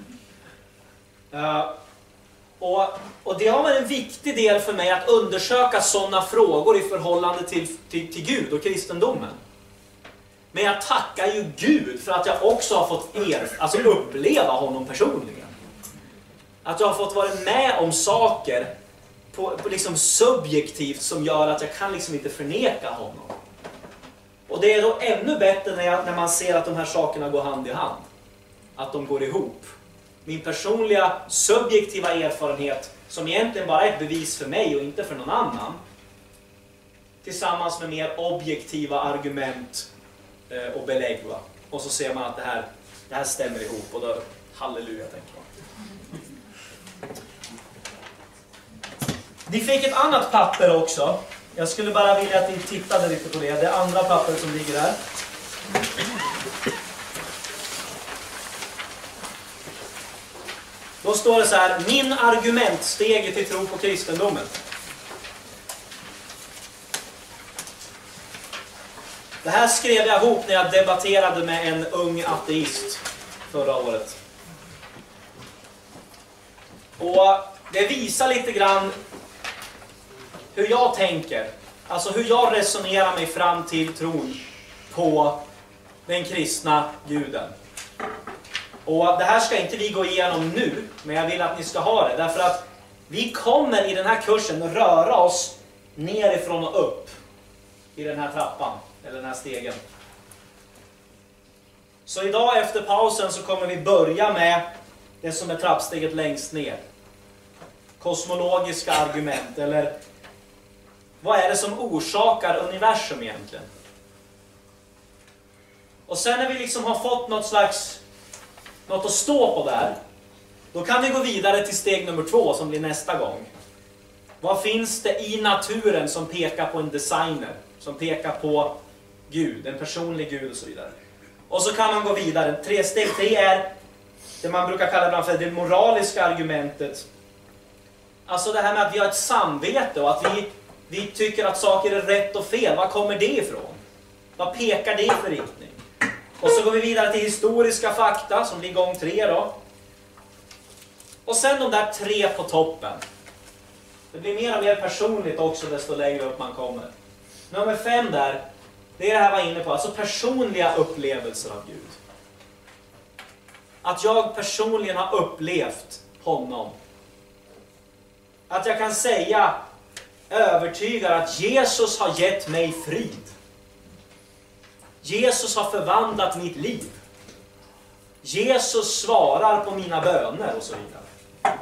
Och det har varit en viktig del för mig att undersöka sådana frågor i förhållande till Gud och kristendomen. Men jag tackar ju Gud för att jag också har fått uppleva honom personligen. Att jag har fått vara med om saker på liksom subjektivt som gör att jag kan liksom inte förneka honom. Och det är då ännu bättre när man ser att de här sakerna går hand i hand. Att de går ihop. Min personliga subjektiva erfarenhet, som egentligen bara är ett bevis för mig och inte för någon annan, tillsammans med mer objektiva argument och belägg. Va? Och så ser man att det här stämmer ihop och då, halleluja, tänker man. Ni fick ett annat papper också. Jag skulle bara vilja att ni tittade lite på det. Det andra pappret som ligger där. Då står det så här: min argumentstege till tro på kristendomen. Det här skrev jag ihop när jag debatterade med en ung ateist förra året. Och det visar lite grann hur jag tänker. Alltså hur jag resonerar mig fram till tron på den kristna guden. Och det här ska inte vi gå igenom nu, men jag vill att ni ska ha det. Därför att vi kommer i den här kursen röra oss nerifrån och upp i den här trappan, eller den här stegen. Så idag efter pausen så kommer vi börja med det som är trappsteget längst ner. Kosmologiska argument, eller vad är det som orsakar universum egentligen? Och sen när vi liksom har fått något att stå på där, då kan vi gå vidare till steg nummer 2 som blir nästa gång. Vad finns det i naturen som pekar på en designer, som pekar på Gud, en personlig Gud och så vidare. Och så kan man gå vidare. Steg 3 är det man brukar kalla ibland för det moraliska argumentet. Alltså det här med att vi har ett samvete och att vi tycker att saker är rätt och fel. Var kommer det ifrån? Vad pekar det för riktning? Och så går vi vidare till historiska fakta som blir gång 3 då. Och sen de där 3 på toppen. Det blir mer och mer personligt också desto längre upp man kommer. Nummer 5 där, det är det här jag var inne på. Alltså personliga upplevelser av Gud. Att jag personligen har upplevt honom. Att jag kan säga övertygad att Jesus har gett mig frid. Jesus har förvandlat mitt liv. Jesus svarar på mina böner och så vidare.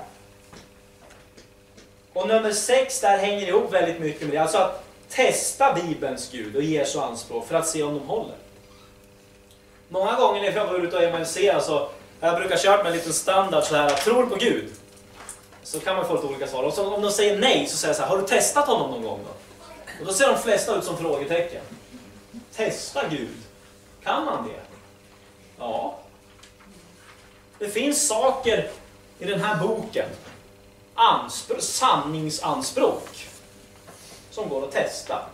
Och nummer 6 där hänger ihop väldigt mycket med det. Alltså att testa Bibelns Gud och Jesu anspråk för att se om de håller. Många gånger när jag var ute och evangeliserar så jag brukar köra med en liten standard så här: tror på Gud. Så kan man få lite olika svar. Och så, om de säger nej så säger jag så här: har du testat honom någon gång då? Och då ser de flesta ut som frågetecken. Testa Gud. Kan man det? Ja. Det finns saker i den här boken, sanningsanspråk, som går att testa.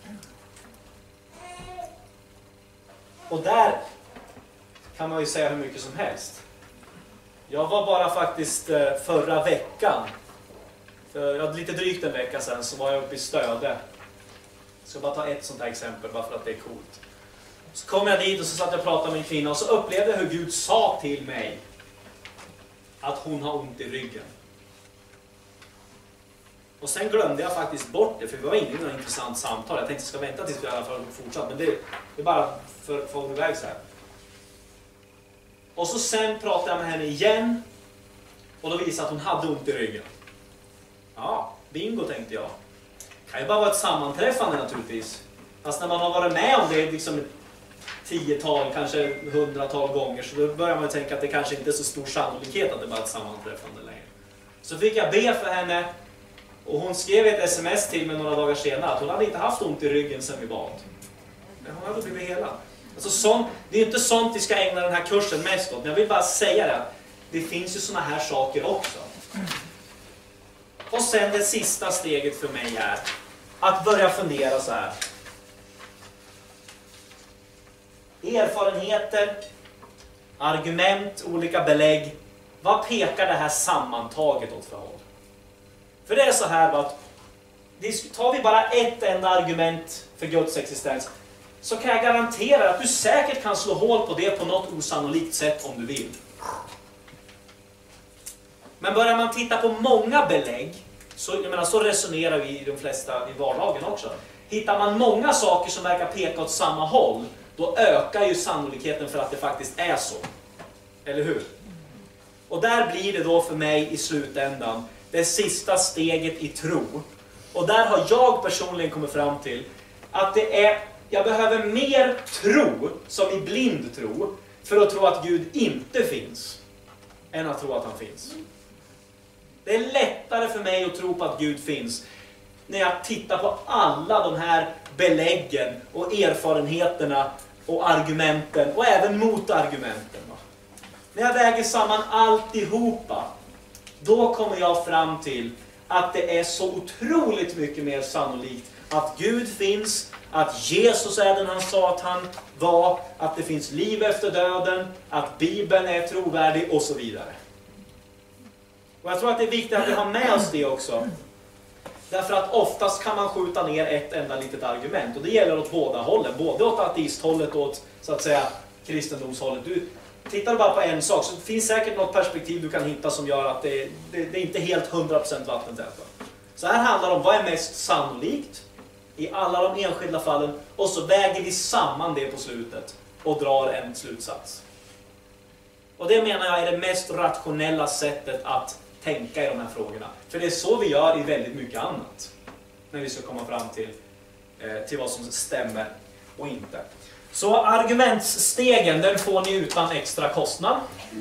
Och där kan man ju säga hur mycket som helst. Jag var bara faktiskt förra veckan, för lite drygt en vecka sedan, så var jag uppe i Stöde. Jag ska bara ta ett sånt här exempel bara för att det är coolt. Så kom jag dit och så satt jag och pratade med en kvinna och så upplevde jag hur Gud sa till mig att hon har ont i ryggen. Och sen glömde jag faktiskt bort det, för vi var inne i något intressant samtal. Jag tänkte att jag ska vänta tills vi i alla fall fortsatt, men det är bara för att få iväg så här. Och så sen pratade jag med henne igen och då visade att hon hade ont i ryggen. Ja, bingo, tänkte jag. Det kan ju bara vara ett sammanträffande naturligtvis. Fast när man har varit med om det liksom 10-tal, kanske 100-tal gånger. Så då börjar man tänka att det kanske inte är så stor sannolikhet att det bara är ett sammanträffande längre. Så fick jag be för henne. Och hon skrev ett sms till mig några dagar senare att hon hade inte haft ont i ryggen sedan vi bad. Men hon hade blivit hela. Alltså det är inte sånt vi ska ägna den här kursen mest åt. Men jag vill bara säga det. Det finns ju såna här saker också. Och sen det sista steget för mig är att börja fundera så här. Erfarenheter, argument, olika belägg. Vad pekar det här sammantaget åt för håll? För det är så här att tar vi bara ett enda argument för Guds existens, så kan jag garantera att du säkert kan slå hål på det på något osannolikt sätt om du vill. Men börjar man titta på många belägg, så resonerar vi i de flesta i vardagen också. Hittar man många saker som verkar peka åt samma håll, då ökar ju sannolikheten för att det faktiskt är så. Eller hur? Och där blir det då för mig i slutändan det sista steget i tro. Och där har jag personligen kommit fram till att jag behöver mer tro, som i blind tro, för att tro att Gud inte finns, än att tro att han finns. Det är lättare för mig att tro på att Gud finns när jag tittar på alla de här beläggen och erfarenheterna och argumenten och även motargumenten. När jag väger samman alltihopa, då kommer jag fram till att det är så otroligt mycket mer sannolikt att Gud finns, att Jesus är den han sa att han var, att det finns liv efter döden, att Bibeln är trovärdig och så vidare. Och jag tror att det är viktigt att vi har med oss det också. Därför att oftast kan man skjuta ner ett enda litet argument. Och det gäller åt båda hållen. Både åt ateisthållet och åt, så att säga, kristendomshållet. Tittar du bara på en sak, så finns säkert något perspektiv du kan hitta som gör att det inte är helt 100% vattentätt. Så här handlar det om vad är mest sannolikt i alla de enskilda fallen. Och så väger vi samman det på slutet och drar en slutsats. Och det menar jag är det mest rationella sättet att tänka i de här frågorna. För det är så vi gör i väldigt mycket annat. När vi ska komma fram till vad som stämmer och inte. Så argumentsstegen, den får ni utan extra kostnad.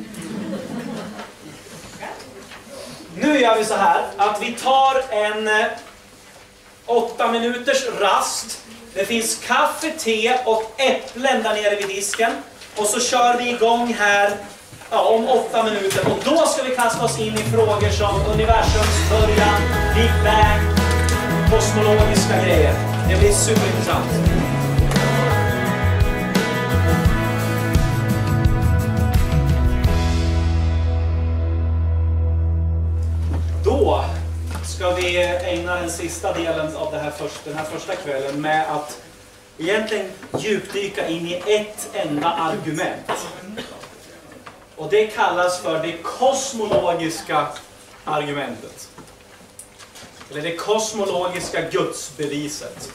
Nu gör vi så här att vi tar en 8 minuters rast. Det finns kaffe, te och äpplen där nere vid disken. Och så kör vi igång här om 8 minuter. Och då ska vi kasta oss in i frågor som universums början, Big Bang, kosmologiska grejer. Det blir superintressant. Då ska vi ägna den sista delen av den här första kvällen med att egentligen djupdyka in i ett enda argument. Och det kallas för det kosmologiska argumentet. Eller det kosmologiska gudsbeviset.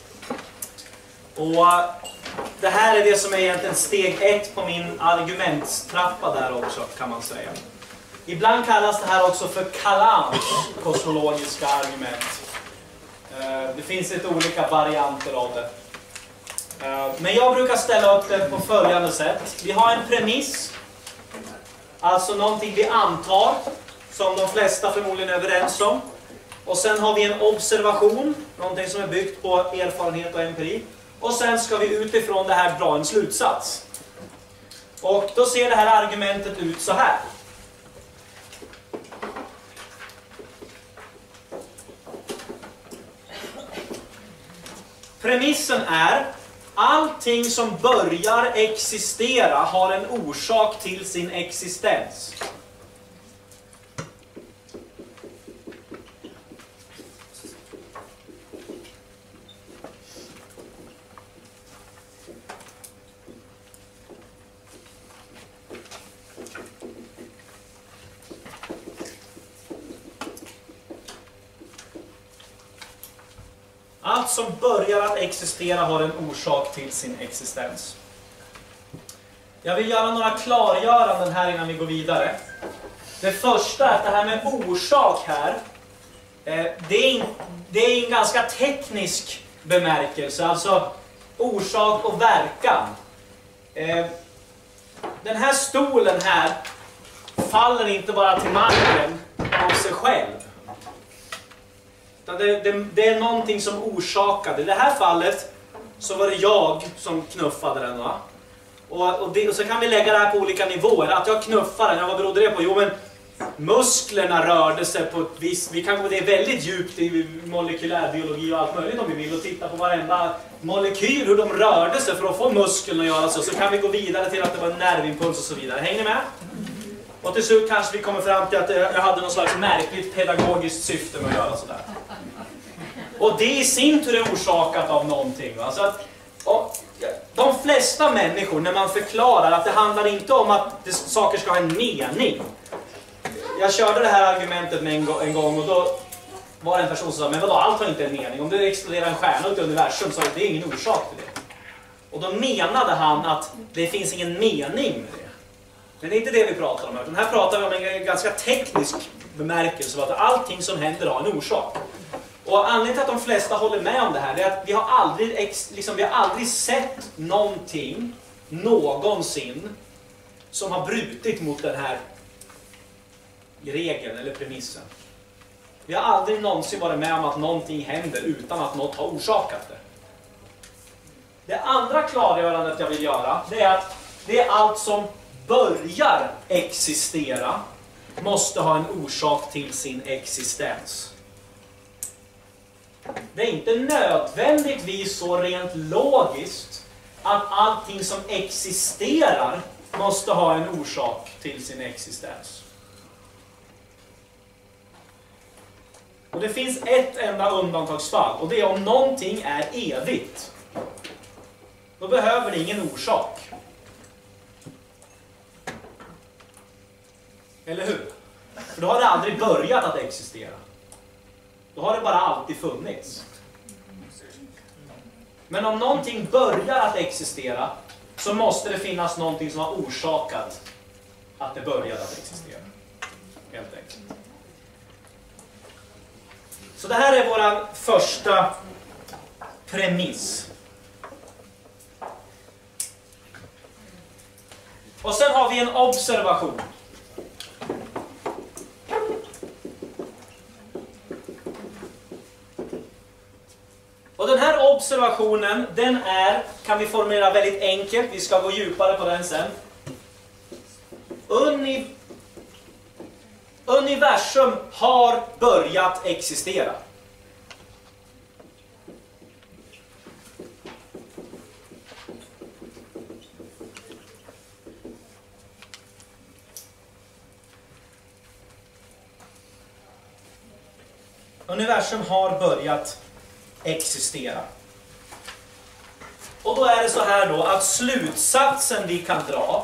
Och det här är det som är egentligen steg 1 på min argumentstrappa där också, kan man säga. Ibland kallas det här också för Kalams kosmologiska argument. Det finns lite olika varianter av det. Men jag brukar ställa upp det på följande sätt. Vi har en premiss. Alltså någonting vi antar, som de flesta förmodligen är överens om. Och sen har vi en observation, någonting som är byggt på erfarenhet och empiri. Och sen ska vi utifrån det här dra en slutsats. Och då ser det här argumentet ut så här. Premissen är: allting som börjar existera har en orsak till sin existens. Allt som börjar att existera har en orsak till sin existens. Jag vill göra några klargöranden här innan vi går vidare. Det första är att det här med orsak här, det är en ganska teknisk bemärkelse. Alltså orsak och verkan. Den här stolen här faller inte bara till marken av sig själv. Utan det är någonting som orsakade. I det här fallet så var det jag som knuffade den, va? Och så kan vi lägga det här på olika nivåer. Att jag knuffade den, vad berodde det på? Jo, men musklerna rörde sig på ett visst... Det är väldigt djupt i molekylärbiologi och allt möjligt om vi vill. Och titta på varenda molekyl, hur de rörde sig för att få muskeln att göra så. Så kan vi gå vidare till att det var en nervimpuls och så vidare. Hänger ni med? Och till slut kanske vi kommer fram till att jag hade någon slags märkligt pedagogiskt syfte med att göra sådär. Och det i sin tur är orsakat av någonting. Va? Så att, de flesta människor, när man förklarar att det handlar inte om att saker ska ha en mening. Jag körde det här argumentet med en gång och då var det en person som sa, men vadå, allt har inte en mening. Om det exploderar en stjärna ut i universum så är det ingen orsak till det. Och då menade han att det finns ingen mening med det. Men det är inte det vi pratar om här. Utan här pratar vi om en ganska teknisk bemärkelse. Att allting som händer har en orsak. Och anledningen till att de flesta håller med om det här är att vi har aldrig sett någonting någonsin som har brutit mot den här regeln eller premissen. Vi har aldrig någonsin varit med om att någonting händer utan att något har orsakat det. Det andra klargörandet jag vill göra, det är att det är allt som börjar existera måste ha en orsak till sin existens. Det är inte nödvändigtvis så rent logiskt att allting som existerar måste ha en orsak till sin existens. Och det finns ett enda undantagsfall, och det är om någonting är evigt. Då behöver det ingen orsak. Eller hur? För då har det aldrig börjat att existera. Då har det bara alltid funnits. Men om någonting börjar att existera så måste det finnas någonting som har orsakat att det började att existera. Helt enkelt. Så det här är vår första premiss. Och sen har vi en observation. Och den här observationen, den kan vi formulera väldigt enkelt. Vi ska gå djupare på den sen. Universum har börjat existera. Universum har börjat existera. Och då är det så här då att slutsatsen vi kan dra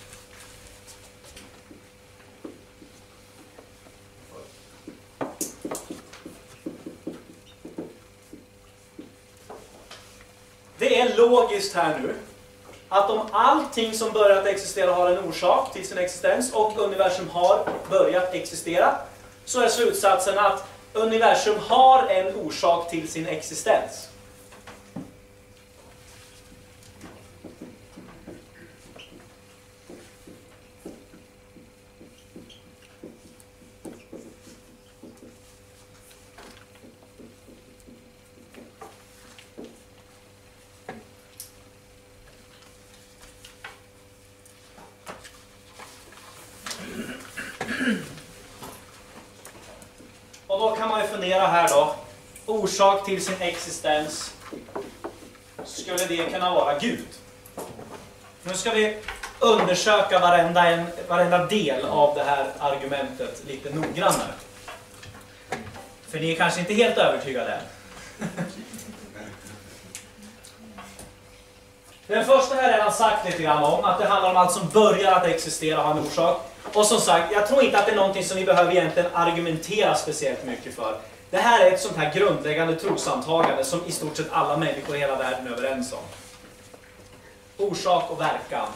det är logiskt här nu att om allting som börjat existera har en orsak till sin existens och universum har börjat existera, så är slutsatsen att universum har en orsak till sin existens. Och då kan man ju fundera här då. Orsak till sin existens. Skulle det kunna vara Gud? Nu ska vi undersöka varenda del av det här argumentet lite noggrannare. För ni är kanske inte helt övertygade än. Den första har jag redan sagt lite grann om. Att det handlar om allt som börjar att existera och har en orsak. Och som sagt, jag tror inte att det är någonting som vi behöver egentligen argumentera speciellt mycket för. Det här är ett sånt här grundläggande trosantagande som i stort sett alla människor i hela världen är överens om. Orsak och verkan.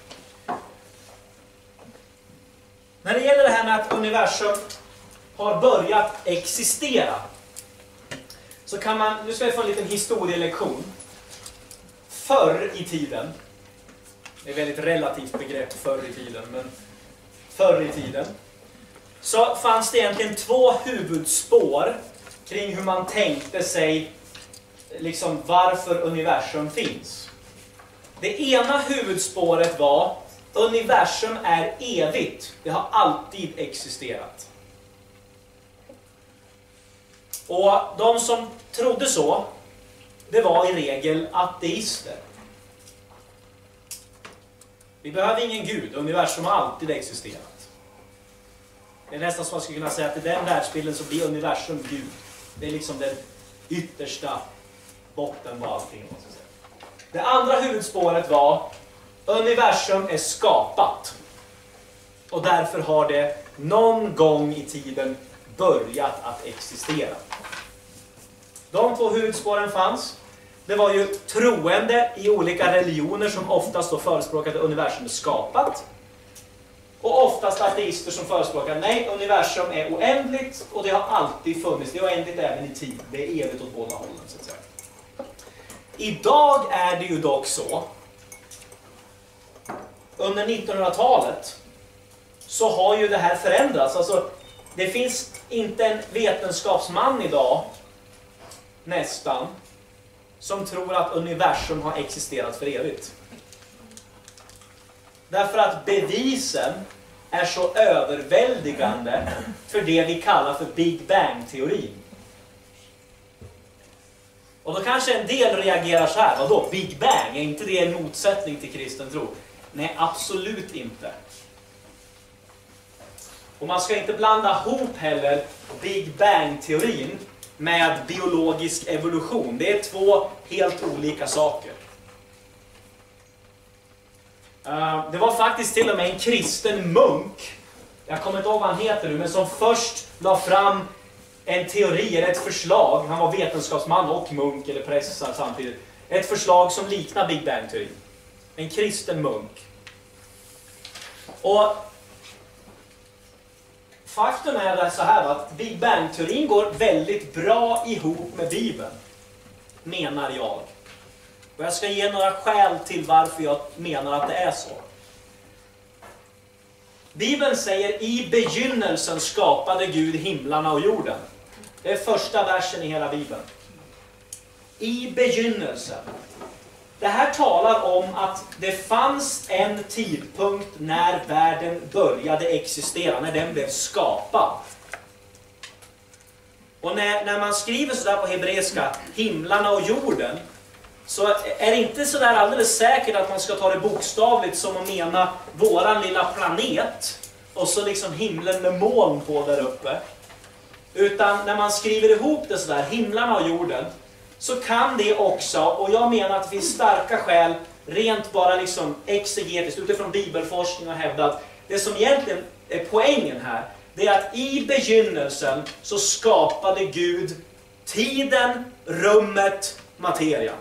När det gäller det här med att universum har börjat existera, så kan man, nu ska vi få en liten historielektion. Förr i tiden, Det är ett väldigt relativt begrepp förr i tiden, men förr i tiden så fanns det egentligen två huvudspår kring hur man tänkte sig liksom varför universum finns. Det ena huvudspåret var universum är evigt. Det har alltid existerat. Och de som trodde så, det var i regel ateister. Vi behöver ingen gud. Universum har alltid existerat. Det är nästan som man skulle kunna säga att i den världsbilden så blir universum Gud. Det är liksom den yttersta botten på allting. Det andra huvudspåret var universum är skapat. Och därför har det någon gång i tiden börjat att existera. De två huvudspåren fanns. Det var ju troende i olika religioner som oftast då förespråkade att universum är skapat. Och oftast ateister som förespråkar nej, universum är oändligt och det har alltid funnits. Det är oändligt även i tid. Det är evigt åt båda hållen, så att säga. Idag är det ju dock så. Under 1900-talet så har ju det här förändrats. Alltså, det finns inte en vetenskapsman idag, nästan, som tror att universum har existerat för evigt. Därför att bevisen är så överväldigande för det vi kallar för Big Bang-teorin. Och då kanske en del reagerar så här: vadå, Big Bang? Är inte det en motsättning till kristen tro? Nej, absolut inte. Och man ska inte blanda ihop heller Big Bang-teorin med biologisk evolution. Det är två helt olika saker. Det var faktiskt till och med en kristen munk, jag kommer inte ihåg vad han heter nu, men som först la fram en teori eller ett förslag. Han var vetenskapsman och munk eller präst samtidigt. Ett förslag som liknar Big Bang-teorin. En kristen munk. Och faktum är så här att Big Bang-teorin går väldigt bra ihop med Bibeln, menar jag. Och jag ska ge några skäl till varför jag menar att det är så. Bibeln säger: i begynnelsen skapade Gud himlarna och jorden. Det är första versen i hela Bibeln. I begynnelsen. Det här talar om att det fanns en tidpunkt när världen började existera, när den blev skapad. Och när man skriver sådär på hebreiska, himlarna och jorden, så är det inte sådär alldeles säkert att man ska ta det bokstavligt som att mena våran lilla planet och så liksom himlen med moln på där uppe. Utan när man skriver ihop det sådär, himlarna och jorden, så kan det också, och jag menar att det finns starka skäl rent bara liksom exegetiskt utifrån bibelforskning och hävdat, det som egentligen är poängen här, det är att i begynnelsen så skapade Gud tiden, rummet, materian.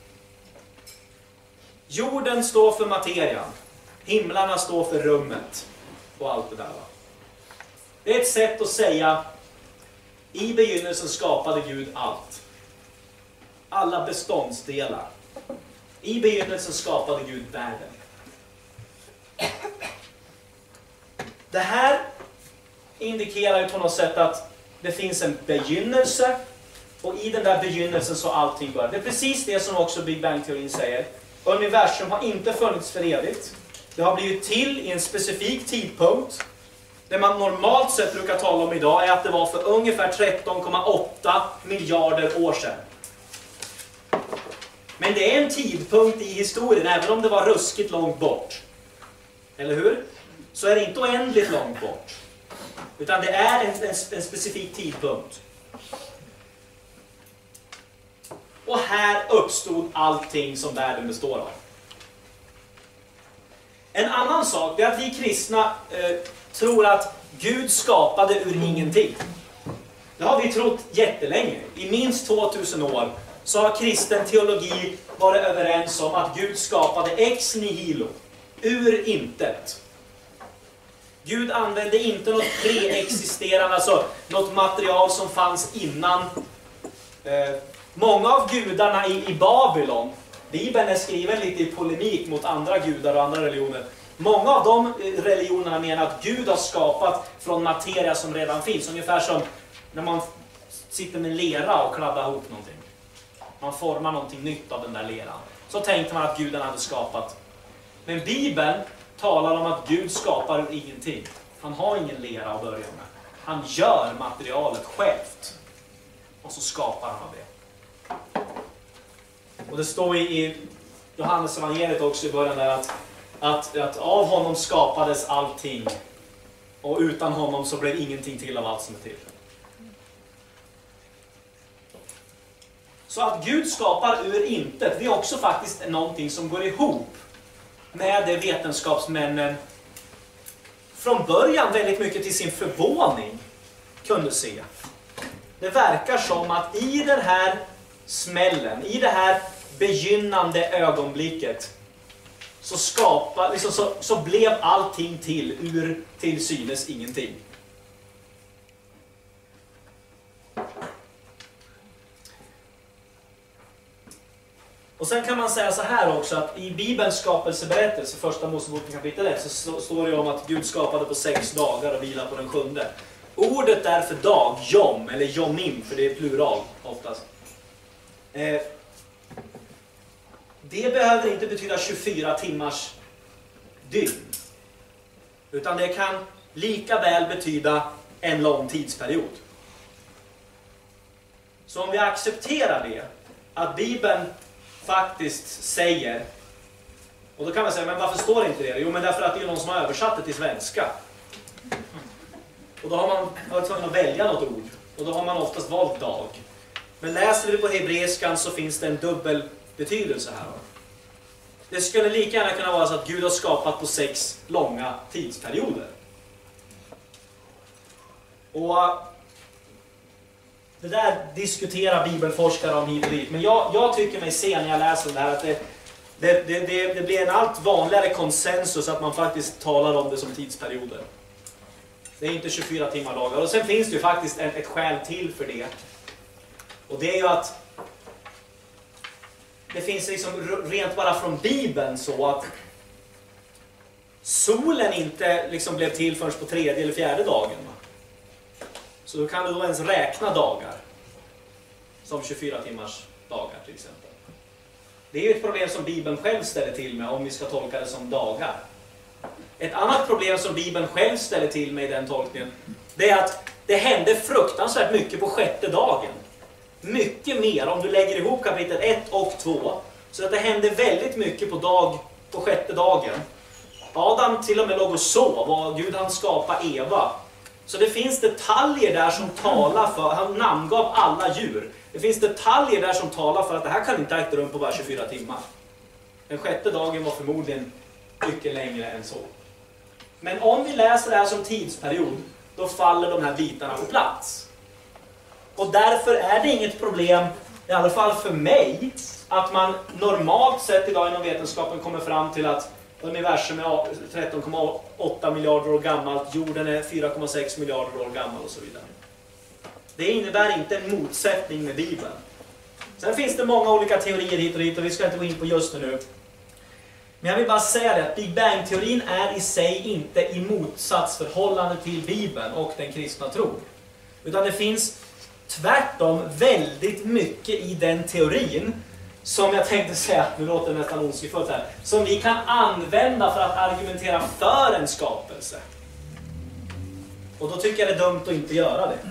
Jorden står för materian, himlarna står för rummet och allt det där. Det är ett sätt att säga: i begynnelsen skapade Gud allt. Alla beståndsdelar. I begynnelsen skapade Gud världen. Det här indikerar ju på något sätt att det finns en begynnelse, och i den där begynnelsen så allting börjar. Det är precis det som också Big Bang-teorin säger. Universum har inte funnits för evigt. Det har blivit till i en specifik tidpunkt. Det man normalt sett brukar tala om idag är att det var för ungefär 13,8 miljarder år sedan. Men det är en tidpunkt i historien, även om det var ruskigt långt bort. Eller hur? Så är det inte oändligt långt bort. Utan det är en specifik tidpunkt. Och här uppstod allting som världen består av. En annan sak är att vi kristna tror att Gud skapade ur ingenting. Det har vi trott jättelänge. I minst 2000 år så har kristen teologi varit överens om att Gud skapade ex nihilo, ur intet. Gud använde inte något preexisterande, alltså något material som fanns innan. Många av gudarna i Babylon Bibeln är skriven lite i polemik mot andra gudar och andra religioner. Många av de religionerna menar att Gud har skapat från materia som redan finns. Ungefär som när man sitter med lera och kladdar ihop någonting. Man formar någonting nytt av den där leran. Så tänkte man att Guden hade skapat. Men Bibeln talar om att Gud skapar ur ingenting. Han har ingen lera att börja med. Han gör materialet självt. Och så skapar han av det. Och det står i Johannes evangeliet också i början där att av honom skapades allting. Och utan honom så blev ingenting till av allt som är till. Så att Gud skapar ur intet, det är också faktiskt någonting som går ihop med det vetenskapsmännen från början väldigt mycket till sin förvåning kunde se. Det verkar som att i den här smällen, i det här begynnande ögonblicket så blev allting till synes ingenting. Och sen kan man säga så här också att i Bibelns skapelseberättelse, första Moseboken kapitel 1, så står det om att Gud skapade på 6 dagar och vilade på den 7:e. Ordet är för dag, jom, eller jomim, för det är plural oftast. Det behöver inte betyda 24 timmars dygn. Utan det kan lika väl betyda en lång tidsperiod. Så om vi accepterar det, att Bibeln faktiskt säger, och då kan man säga, men varför står det inte det? Jo, men därför att det är någon som har översatt det till svenska. Och då har man varit tvungen att välja något ord. Och då har man oftast valt dag. Men läser vi på hebreiskan så finns det en dubbel betydelse här. Det skulle lika gärna kunna vara så att Gud har skapat på 6 långa tidsperioder. Och det där diskuterar bibelforskare om hit och dit. Men jag tycker mig se när jag läser det här att det blir en allt vanligare konsensus att man faktiskt talar om det som tidsperioder. Det är inte 24 timmar dagar. Och sen finns det ju faktiskt ett skäl till för det. Och det är ju att det finns liksom rent bara från Bibeln så att solen inte liksom blev till förrän på 3:e eller 4:e dagen. Så då kan du då ens räkna dagar som 24 timmars dagar till exempel. Det är ju ett problem som Bibeln själv ställer till med om vi ska tolka det som dagar. Ett annat problem som Bibeln själv ställer till med i den tolkningen, det är att det hände fruktansvärt mycket på 6:e dagen. Mycket mer om du lägger ihop kapitel 1 och 2. Så att det hände väldigt mycket på 6:e dagen. Adam till och med låg och sov och Gud han skapade Eva. Så det finns detaljer där som talar för, han namngav alla djur. Det finns detaljer där som talar för att det här kan inte äga rum på bara 24 timmar. Den 6:e dagen var förmodligen mycket längre än så. Men om vi läser det här som tidsperiod, då faller de här bitarna på plats. Och därför är det inget problem, i alla fall för mig, att man normalt sett idag inom vetenskapen kommer fram till att universum är 13,8 miljarder år gammalt, jorden är 4,6 miljarder år gammal och så vidare. Det innebär inte en motsättning med Bibeln. Sen finns det många olika teorier hit och dit och vi ska inte gå in på just det nu. Men jag vill bara säga det att Big Bang-teorin är i sig inte i motsatsförhållande till Bibeln och den kristna tron. Utan det finns tvärtom väldigt mycket i den teorin som jag tänkte säga, nu låter det nästan ondskefullt här, som vi kan använda för att argumentera för en skapelse. Och då tycker jag det är dumt att inte göra det.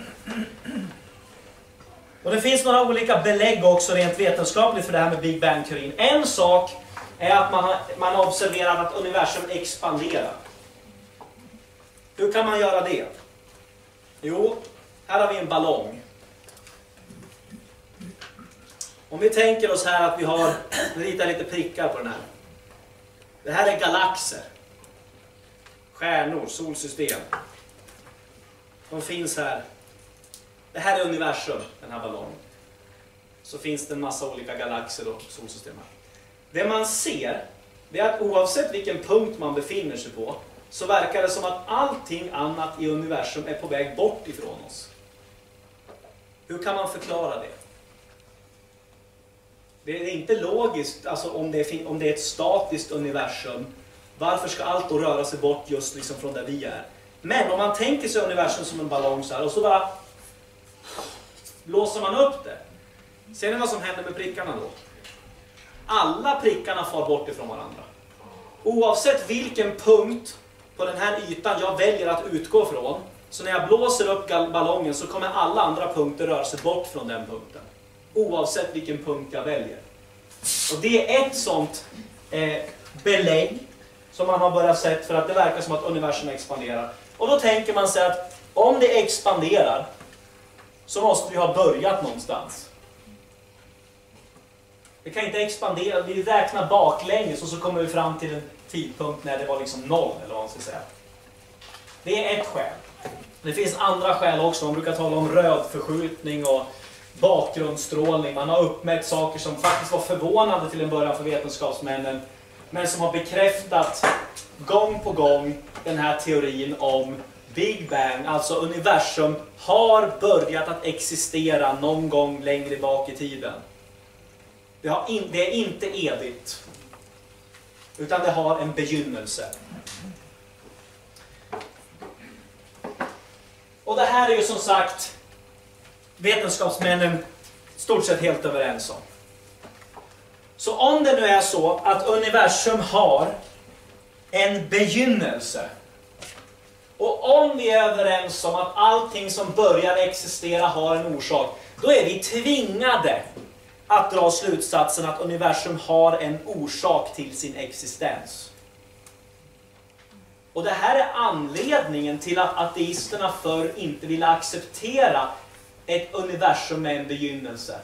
Och det finns några olika belägg också rent vetenskapligt för det här med Big Bang-teorin. En sak är att man har observerat att universum expanderar. Hur kan man göra det? Jo, här har vi en ballong. Om vi tänker oss här att vi har lite prickar på den här. Det här är galaxer. Stjärnor, solsystem. De finns här. Det här är universum, den här ballongen. Så finns det en massa olika galaxer och solsystem här. Det man ser, det är att oavsett vilken punkt man befinner sig på, så verkar det som att allting annat i universum är på väg bort ifrån oss. Hur kan man förklara det? Det är inte logiskt, alltså om det är ett statiskt universum, varför ska allt då röra sig bort just liksom från där vi är? Men om man tänker sig universum som en ballong så här, och så bara blåser man upp det. Ser ni vad som händer med prickarna då? Alla prickarna far bort ifrån varandra. Oavsett vilken punkt på den här ytan jag väljer att utgå från, så när jag blåser upp ballongen så kommer alla andra punkter röra sig bort från den punkten. Oavsett vilken punkt jag väljer. Och det är ett sånt belägg som man har börjat sett för att det verkar som att universum expanderar. Och då tänker man sig att om det expanderar så måste vi ha börjat någonstans. Det kan inte expandera, vi räknar baklänges och så kommer vi fram till en tidpunkt när det var liksom noll, eller vad man ska säga. Det är ett skäl. Det finns andra skäl också, man brukar tala om rödförskjutning och bakgrundsstrålning. Man har uppmätt saker som faktiskt var förvånande till en början för vetenskapsmännen, men som har bekräftat gång på gång den här teorin om Big Bang, alltså universum har börjat att existera någon gång längre bak i tiden. Det är inte evigt, utan det har en begynnelse. Och det här är ju som sagt vetenskapsmännen stort sett helt överens om. Så om det nu är så att universum har en begynnelse, och om vi är överens om att allting som börjar existera har en orsak, då är vi tvingade att dra slutsatsen att universum har en orsak till sin existens. Och det här är anledningen till att ateisterna förr inte ville acceptera ett universum med en begynnelse.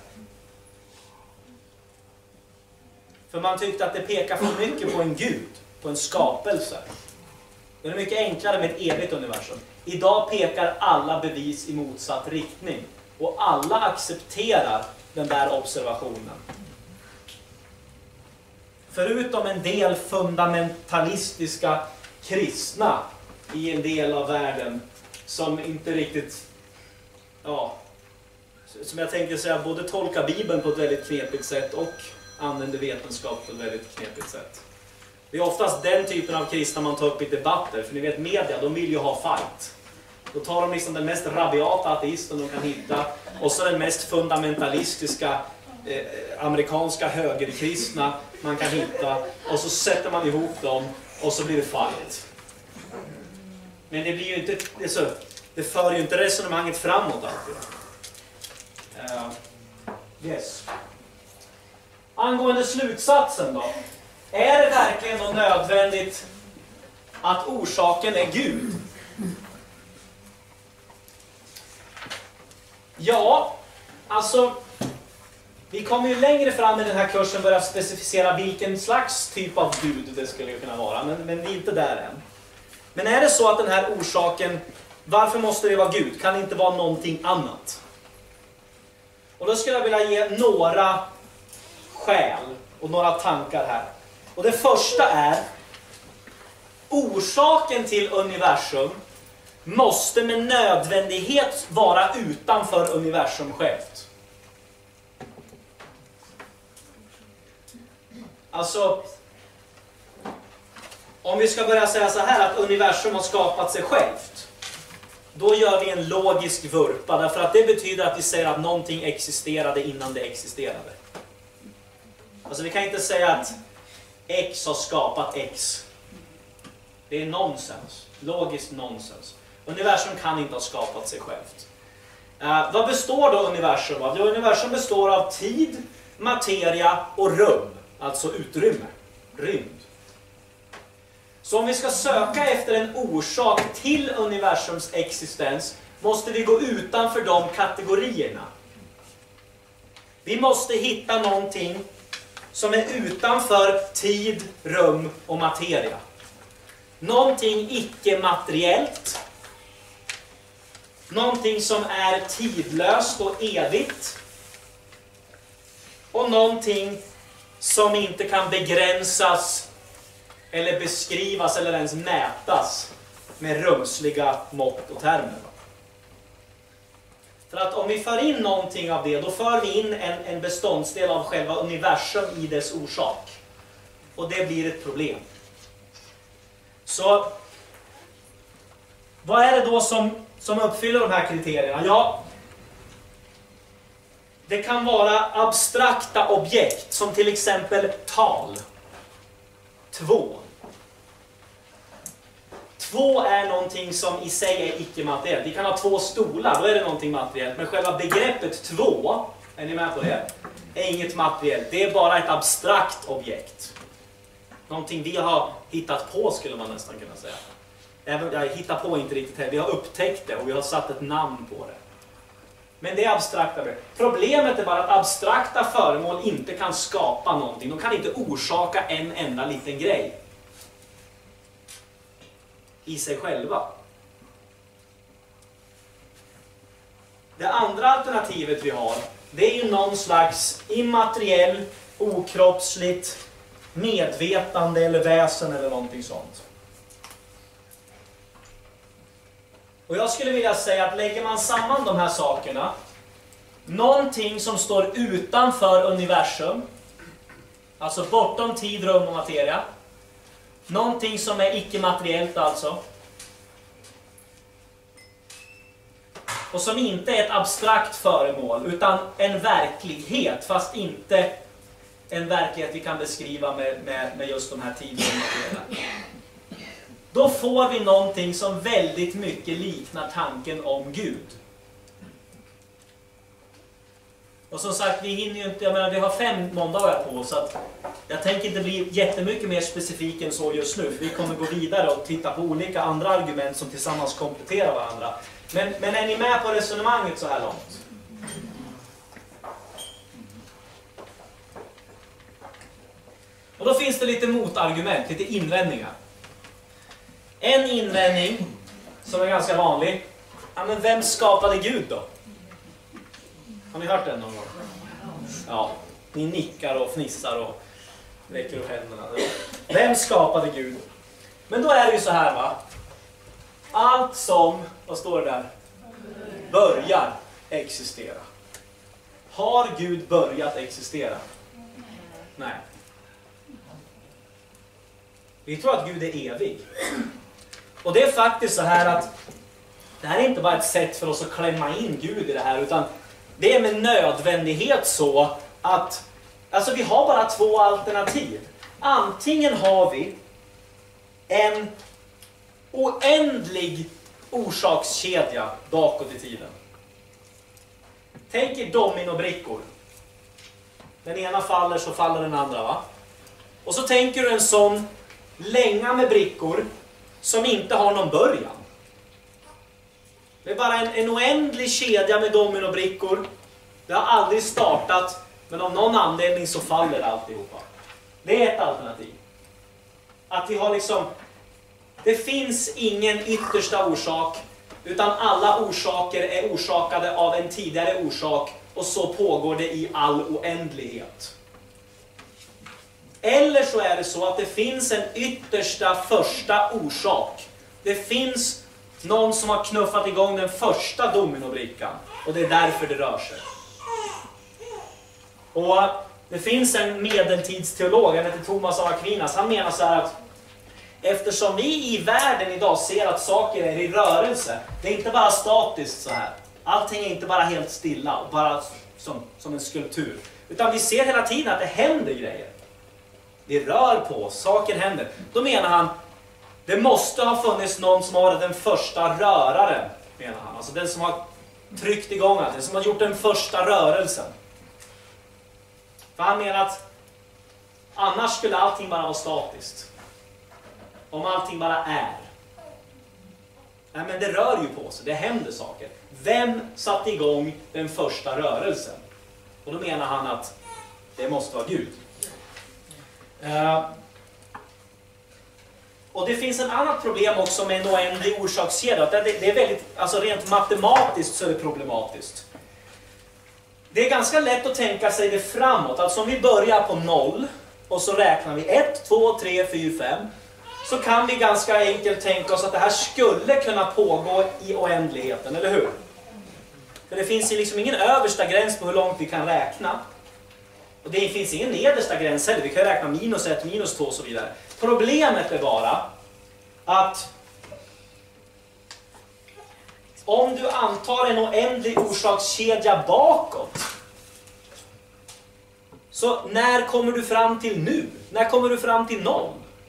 För man tyckte att det pekar för mycket på en gud, på en skapelse. Det är mycket enklare med ett evigt universum. Idag pekar alla bevis i motsatt riktning. Och alla accepterar den där observationen. Förutom en del fundamentalistiska kristna i en del av världen som inte riktigt, som jag tänker säga, både tolkar Bibeln på ett väldigt knepigt sätt och använder vetenskap på ett väldigt knepigt sätt. Det är oftast den typen av kristna man tar upp i debatter, för ni vet media, de vill ju ha fight. Då tar de liksom den mest rabiata ateisten de kan hitta och så den mest fundamentalistiska amerikanska högerkristna man kan hitta, och så sätter man ihop dem och så blir det fight. Men det blir ju inte, det för ju inte resonemanget framåt alltid. Yes. Angående slutsatsen då. Är det verkligen då nödvändigt att orsaken är Gud? Ja, alltså vi kommer ju längre fram i den här kursen börja specificera vilken slags typ av Gud det skulle kunna vara, men vi är inte där än. Men är det så att den här orsaken, varför måste det vara Gud? Kan det inte vara någonting annat? Och då skulle jag vilja ge några skäl och några tankar här. Och det första är, orsaken till universum måste med nödvändighet vara utanför universum självt. Alltså, om vi ska börja säga så här att universum har skapat sig självt, då gör vi en logisk vurpa, därför att det betyder att vi säger att någonting existerade innan det existerade. Alltså vi kan inte säga att X har skapat X. Det är nonsens. Logiskt nonsens. Universum kan inte ha skapat sig självt. Vad består då universum av? Universum består av tid, materia och rum. Alltså utrymme. Rymd. Så om vi ska söka efter en orsak till universums existens måste vi gå utanför de kategorierna. Vi måste hitta någonting som är utanför tid, rum och materia. Någonting icke-materiellt. Någonting som är tidlöst och evigt. Och någonting som inte kan begränsas eller beskrivas eller ens mätas med rumsliga mått och termer. För att om vi för in någonting av det, då för vi in en beståndsdel av själva universum i dess orsak. Och det blir ett problem. Så vad är det då som uppfyller de här kriterierna? Ja, det kan vara abstrakta objekt som till exempel tal. 2. 2 är någonting som i sig är icke-materiellt. Vi kan ha 2 stolar, då är det någonting materiellt. Men själva begreppet 2, är ni med på det? Är inget materiellt. Det är bara ett abstrakt objekt. Någonting vi har hittat på, skulle man nästan kunna säga. Jag hittar på inte riktigt här. Vi har upptäckt det och vi har satt ett namn på det. Men det är abstrakta. Problemet är bara att abstrakta föremål inte kan skapa någonting. De kan inte orsaka en enda liten grej i sig själva. Det andra alternativet vi har, det är ju någon slags immateriell, okroppsligt medvetande eller väsen eller någonting sånt. Och jag skulle vilja säga att lägger man samman de här sakerna, någonting som står utanför universum, alltså bortom tid, rum och materia, någonting som är icke-materiellt alltså, och som inte är ett abstrakt föremål utan en verklighet, fast inte en verklighet vi kan beskriva med just de här tid, rum och materia. Då får vi någonting som väldigt mycket liknar tanken om Gud. Och som sagt, vi hinner ju inte, jag menar, vi har 5 måndagar på oss, så att jag tänker inte bli jättemycket mer specifik än så just nu, för vi kommer gå vidare och titta på olika andra argument som tillsammans kompletterar varandra. Men är ni med på resonemanget så här långt? Och då finns det lite motargument, lite invändningar. En invändning som är ganska vanlig. Ja, men vem skapade Gud då? Har ni hört den någon gång? Ja, ni nickar och fnissar och räcker upp händerna. Vem skapade Gud? Men då är det ju så här, va? Allt som, vad står det där? Börjar existera. Har Gud börjat existera? Nej. Vi tror att Gud är evig. Och det är faktiskt så här att det här är inte bara ett sätt för oss att klämma in Gud i det här, utan det är med nödvändighet så att alltså vi har bara 2 alternativ. Antingen har vi en oändlig orsakskedja bakåt i tiden. Tänk er dominobrickor. Den ena faller så faller den andra, va? Och så tänker du en sån länga med brickor som inte har någon början. Det är bara en oändlig kedja med dominobrickor. Det har aldrig startat, men av någon anledning så faller alltihopa. Det är ett alternativ. Att vi har liksom, det finns ingen yttersta orsak, utan alla orsaker är orsakade av en tidigare orsak, och så pågår det i all oändlighet. Eller så är det så att det finns en yttersta första orsak. Det finns någon som har knuffat igång den första dominobrickan, och det är därför det rör sig. Och det finns en medeltidsteolog, han heter Thomas av Aquinas. Han menar så här att eftersom vi i världen idag ser att saker är i rörelse, det är inte bara statiskt så här. Allting är inte bara helt stilla och bara som en skulptur, utan vi ser hela tiden att det händer grejer. Det rör på, saker händer. Då menar han, det måste ha funnits någon som har varit den första röraren, menar han. Alltså den som har tryckt igång allt, den som har gjort den första rörelsen. För han menar att annars skulle allting bara vara statiskt. Om allting bara är. Nej, men det rör ju på sig, det händer saker. Vem satte igång den första rörelsen? Och då menar han att det måste vara Gud. Och det finns en annat problem också med en oändlig orsakskedja. Det är väldigt, alltså rent matematiskt så är det problematiskt. Det är ganska lätt att tänka sig det framåt. Alltså om vi börjar på 0 och så räknar vi 1, 2, 3, 4, 5. Så kan vi ganska enkelt tänka oss att det här skulle kunna pågå i oändligheten, eller hur? För det finns liksom ingen översta gräns på hur långt vi kan räkna. Och det finns ingen nedersta gräns heller. Vi kan räkna -1, -2 och så vidare. Problemet är bara att om du antar en oändlig orsakskedja bakåt, så när kommer du fram till nu? När kommer du fram till 0?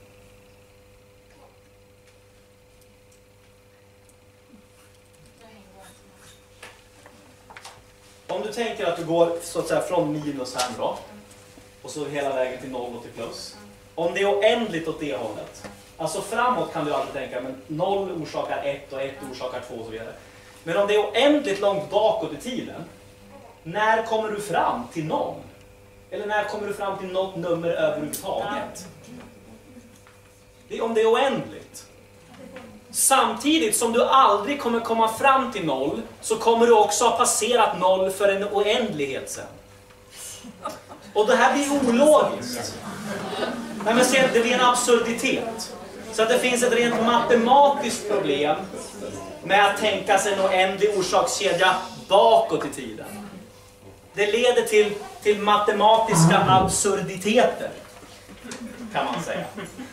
Om du tänker att du går så att säga från minus här då, och så hela vägen till 0 och till plus. Om det är oändligt åt det hållet, alltså framåt kan du alltid tänka, men 0 orsakar 1 och 1 orsakar 2 och så vidare. Men om det är oändligt långt bakåt i tiden, när kommer du fram till 0? Eller när kommer du fram till något nummer överhuvudtaget? Det är om det är oändligt. Samtidigt som du aldrig kommer komma fram till 0, så kommer du också ha passerat 0 för en oändlighet sen. Och det här blir ologiskt. Nej, men se, det blir en absurditet. Så att det finns ett rent matematiskt problem med att tänka sig en oändlig orsakskedja bakåt i tiden. Det leder till matematiska absurditeter, kan man säga.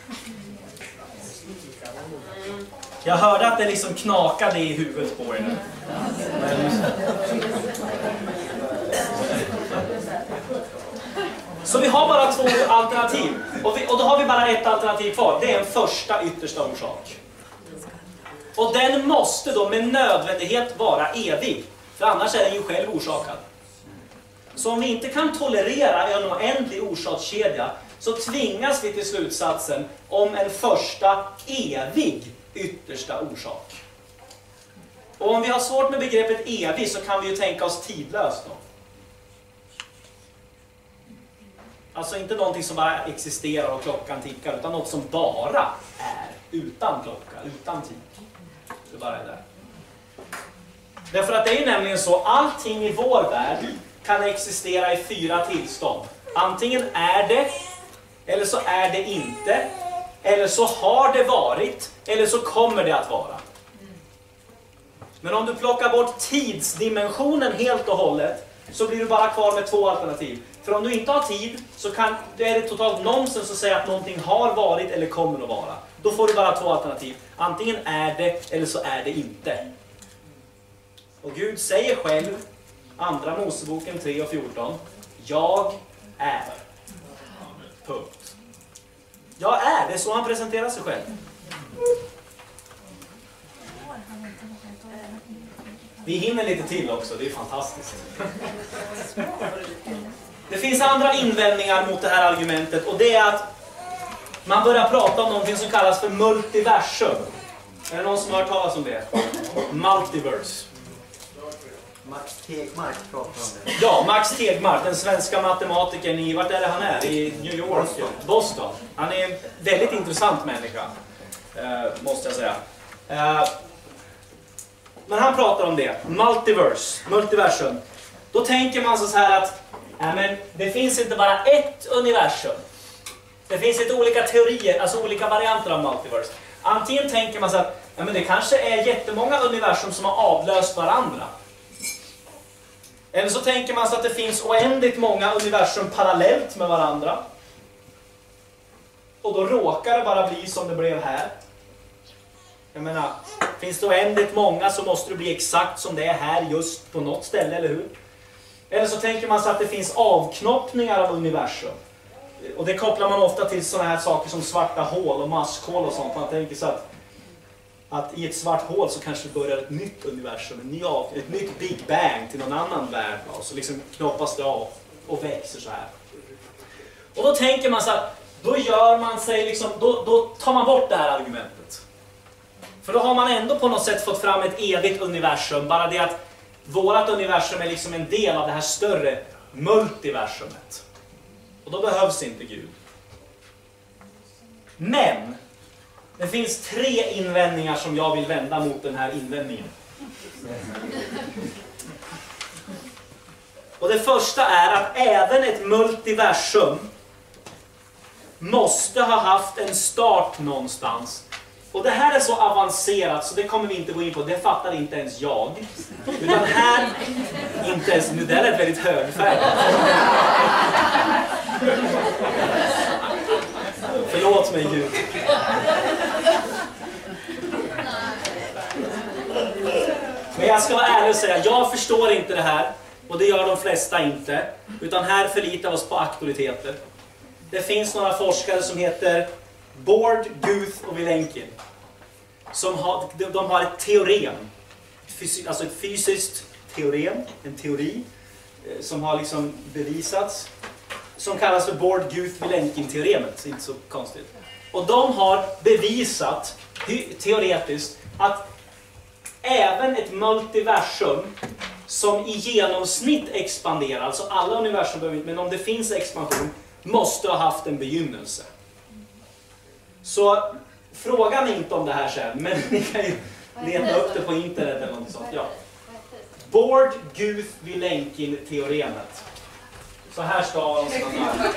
Jag hörde att det liksom knakade i huvudet på er nu. Så vi har bara 2 alternativ. Och då har vi bara ett alternativ kvar. Det är en första yttersta orsak. Och den måste då med nödvändighet vara evig. För annars är den ju själv orsakad. Så om vi inte kan tolerera en oändlig orsakskedja, så tvingas vi till slutsatsen om en första evig yttersta orsak. Och om vi har svårt med begreppet evig, så kan vi ju tänka oss tidlöst då. Alltså inte någonting som bara existerar och klockan tickar, utan något som bara är utan klocka, utan tid. Det bara är där. Därför att det är ju nämligen så, allting i vår värld kan existera i 4 tillstånd. Antingen är det, eller så är det inte, eller så har det varit, eller så kommer det att vara. Men om du plockar bort tidsdimensionen helt och hållet, så blir du bara kvar med 2 alternativ. För om du inte har tid, så är det totalt nonsens att säga att någonting har varit eller kommer att vara. Då får du bara 2 alternativ. Antingen är det, eller så är det inte. Och Gud säger själv, Andra Moseboken 3 och 14, jag är. Punkt. Jag är, det är så han presenterar sig själv. Vi hinner lite till också, det är fantastiskt. Det finns andra invändningar mot det här argumentet, och det är att man börjar prata om någonting som kallas för multiversum. Är det någon som har hört talas om det? Multiverse. Max Tegmark pratar om det. Ja, Max Tegmark, den svenska matematikern i, vart är det han är? I New York, Boston. Han är en väldigt intressant människa, måste jag säga. Men han pratar om det, multiversum. Då tänker man så här att men det finns inte bara ett universum. Det finns lite olika teorier, alltså olika varianter av multiverse. Antingen tänker man så att men det kanske är jättemånga universum som har avlöst varandra. Eller så tänker man så att det finns oändligt många universum parallellt med varandra. Och då råkar det bara bli som det blev här. Jag menar, finns det oändligt många så måste det bli exakt som det är här just på något ställe, eller hur? Eller så tänker man sig att det finns avknoppningar av universum. Och det kopplar man ofta till sådana här saker som svarta hål och maskhål och sånt. Man tänker sig att i ett svart hål så kanske det börjar ett nytt universum, ett nytt Big Bang till någon annan värld. Och så liksom knoppas det av och växer så här. Och då tänker man så att då gör man sig liksom, då tar man bort det här argumentet. För då har man ändå på något sätt fått fram ett evigt universum, bara det att vårat universum är liksom en del av det här större multiversumet. Och då behövs inte Gud. Men det finns 3 invändningar som jag vill vända mot den här invändningen. Och det första är att även ett multiversum måste ha haft en start någonstans. Och det här är så avancerat så det kommer vi inte gå in på. Det fattar inte ens jag. Utan Inte ens, nu där är väldigt högfärdigt. Förlåt mig Gud. Men jag ska vara ärlig och säga, jag förstår inte det här. Och det gör de flesta inte. Utan här förlitar vi oss på auktoriteter. Det finns några forskare som heter Board, Guth och Vilenkin. De har ett teorem. Alltså ett fysiskt teorem. En teori. Som har liksom bevisats. Som kallas för Board, Guth, Vilenkin-teoremet. Inte så konstigt. Och de har bevisat teoretiskt att även ett multiversum som i genomsnitt expanderar, alltså alla universum behöver inte, men om det finns expansion, måste ha haft en begynnelse. Så fråga mig inte om det här sen, men ni kan ju leta upp det på internet eller något sånt. Ja. Board, Guth, Vilenkin-teoremet. Så här ska de stanna.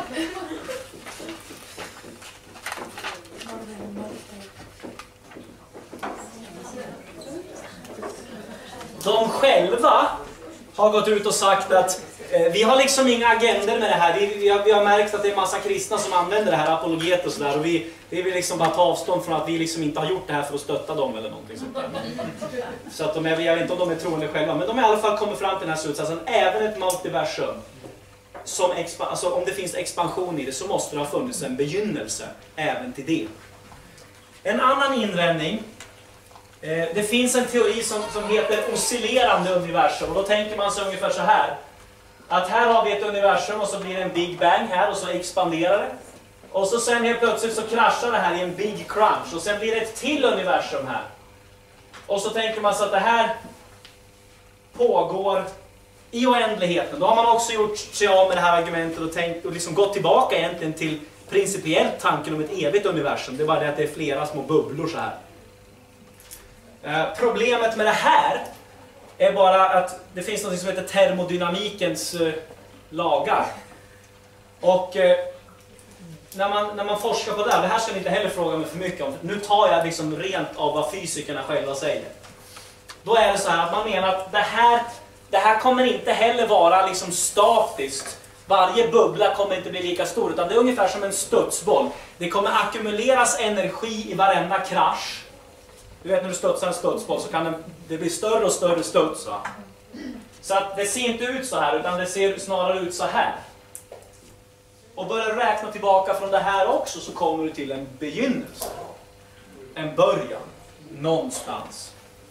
De själva har gått ut och sagt att vi har liksom inga agender med det här. Vi har märkt att det är en massa kristna som använder det här, apologet och sådär. Och vi vill liksom bara ta avstånd från att vi liksom inte har gjort det här för att stötta dem eller någonting sånt där. Så att jag vet inte om de är troende själva, men de har i alla fall kommit fram till den här slutsatsen. Även ett multiversum, alltså om det finns expansion i det, så måste det ha funnits en begynnelse även till det. En annan invändning. Det finns en teori som heter oscillerande universum. Och då tänker man sig ungefär så här. Att här har vi ett universum och så blir det en Big Bang här och så expanderar det. Och så sen helt plötsligt så kraschar det här i en Big Crunch. Och sen blir det ett till universum här. Och så tänker man sig att det här pågår i oändligheten. Då har man också gjort sig av med det här argumentet och tänkt och liksom gått tillbaka egentligen till principiellt tanken om ett evigt universum. Det är bara det att det är flera små bubblor så här. Problemet med det här är bara att det finns något som heter termodynamikens lagar. Och när man forskar på det här ska ni inte heller fråga mig för mycket om. Nu tar jag liksom rent av vad fysikerna själva säger. Då är det så här att man menar att det här kommer inte heller vara liksom statiskt. Varje bubbla kommer inte bli lika stor, utan det är ungefär som en studsboll. Det kommer ackumuleras energi i varenda krasch. Du vet när du studsar en studsboll så kan det bli större och större studs. Va? Så att det ser inte ut så här, utan det ser snarare ut så här. Och börjar du räkna tillbaka från det här också, så kommer du till en begynnelse. En början. Någonstans.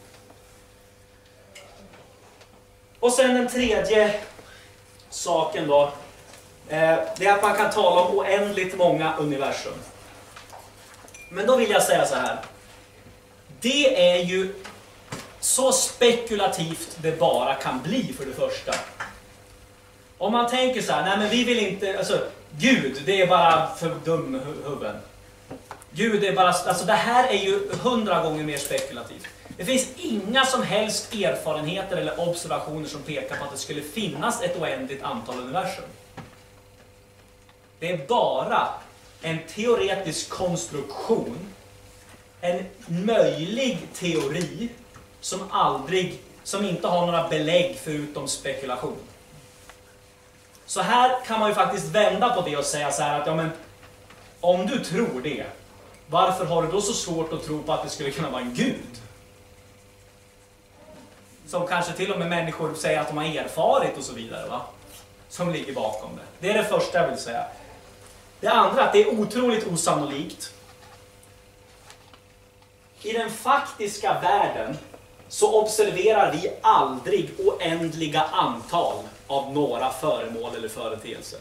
Och sen den tredje saken då. Det är att man kan tala om oändligt många universum. Men då vill jag säga så här. Det är ju så spekulativt det bara kan bli för det första. Om man tänker så här, nej men vi vill inte, alltså Gud, det är bara för dum huvuden. Gud är bara, alltså det här är ju 100 gånger mer spekulativt. Det finns inga som helst erfarenheter eller observationer som pekar på att det skulle finnas ett oändligt antal universum. Det är bara en teoretisk konstruktion, en möjlig teori som inte har några belägg förutom spekulation. Så här kan man ju faktiskt vända på det och säga så här att ja, men om du tror det, varför har du då så svårt att tro på att det skulle kunna vara en gud? Som kanske till och med människor säger att de har erfarit och så vidare, va? Som ligger bakom det. Det är det första jag vill säga. Det andra, att det är otroligt osannolikt. I den faktiska världen så observerar vi aldrig oändliga antal av några föremål eller företeelser.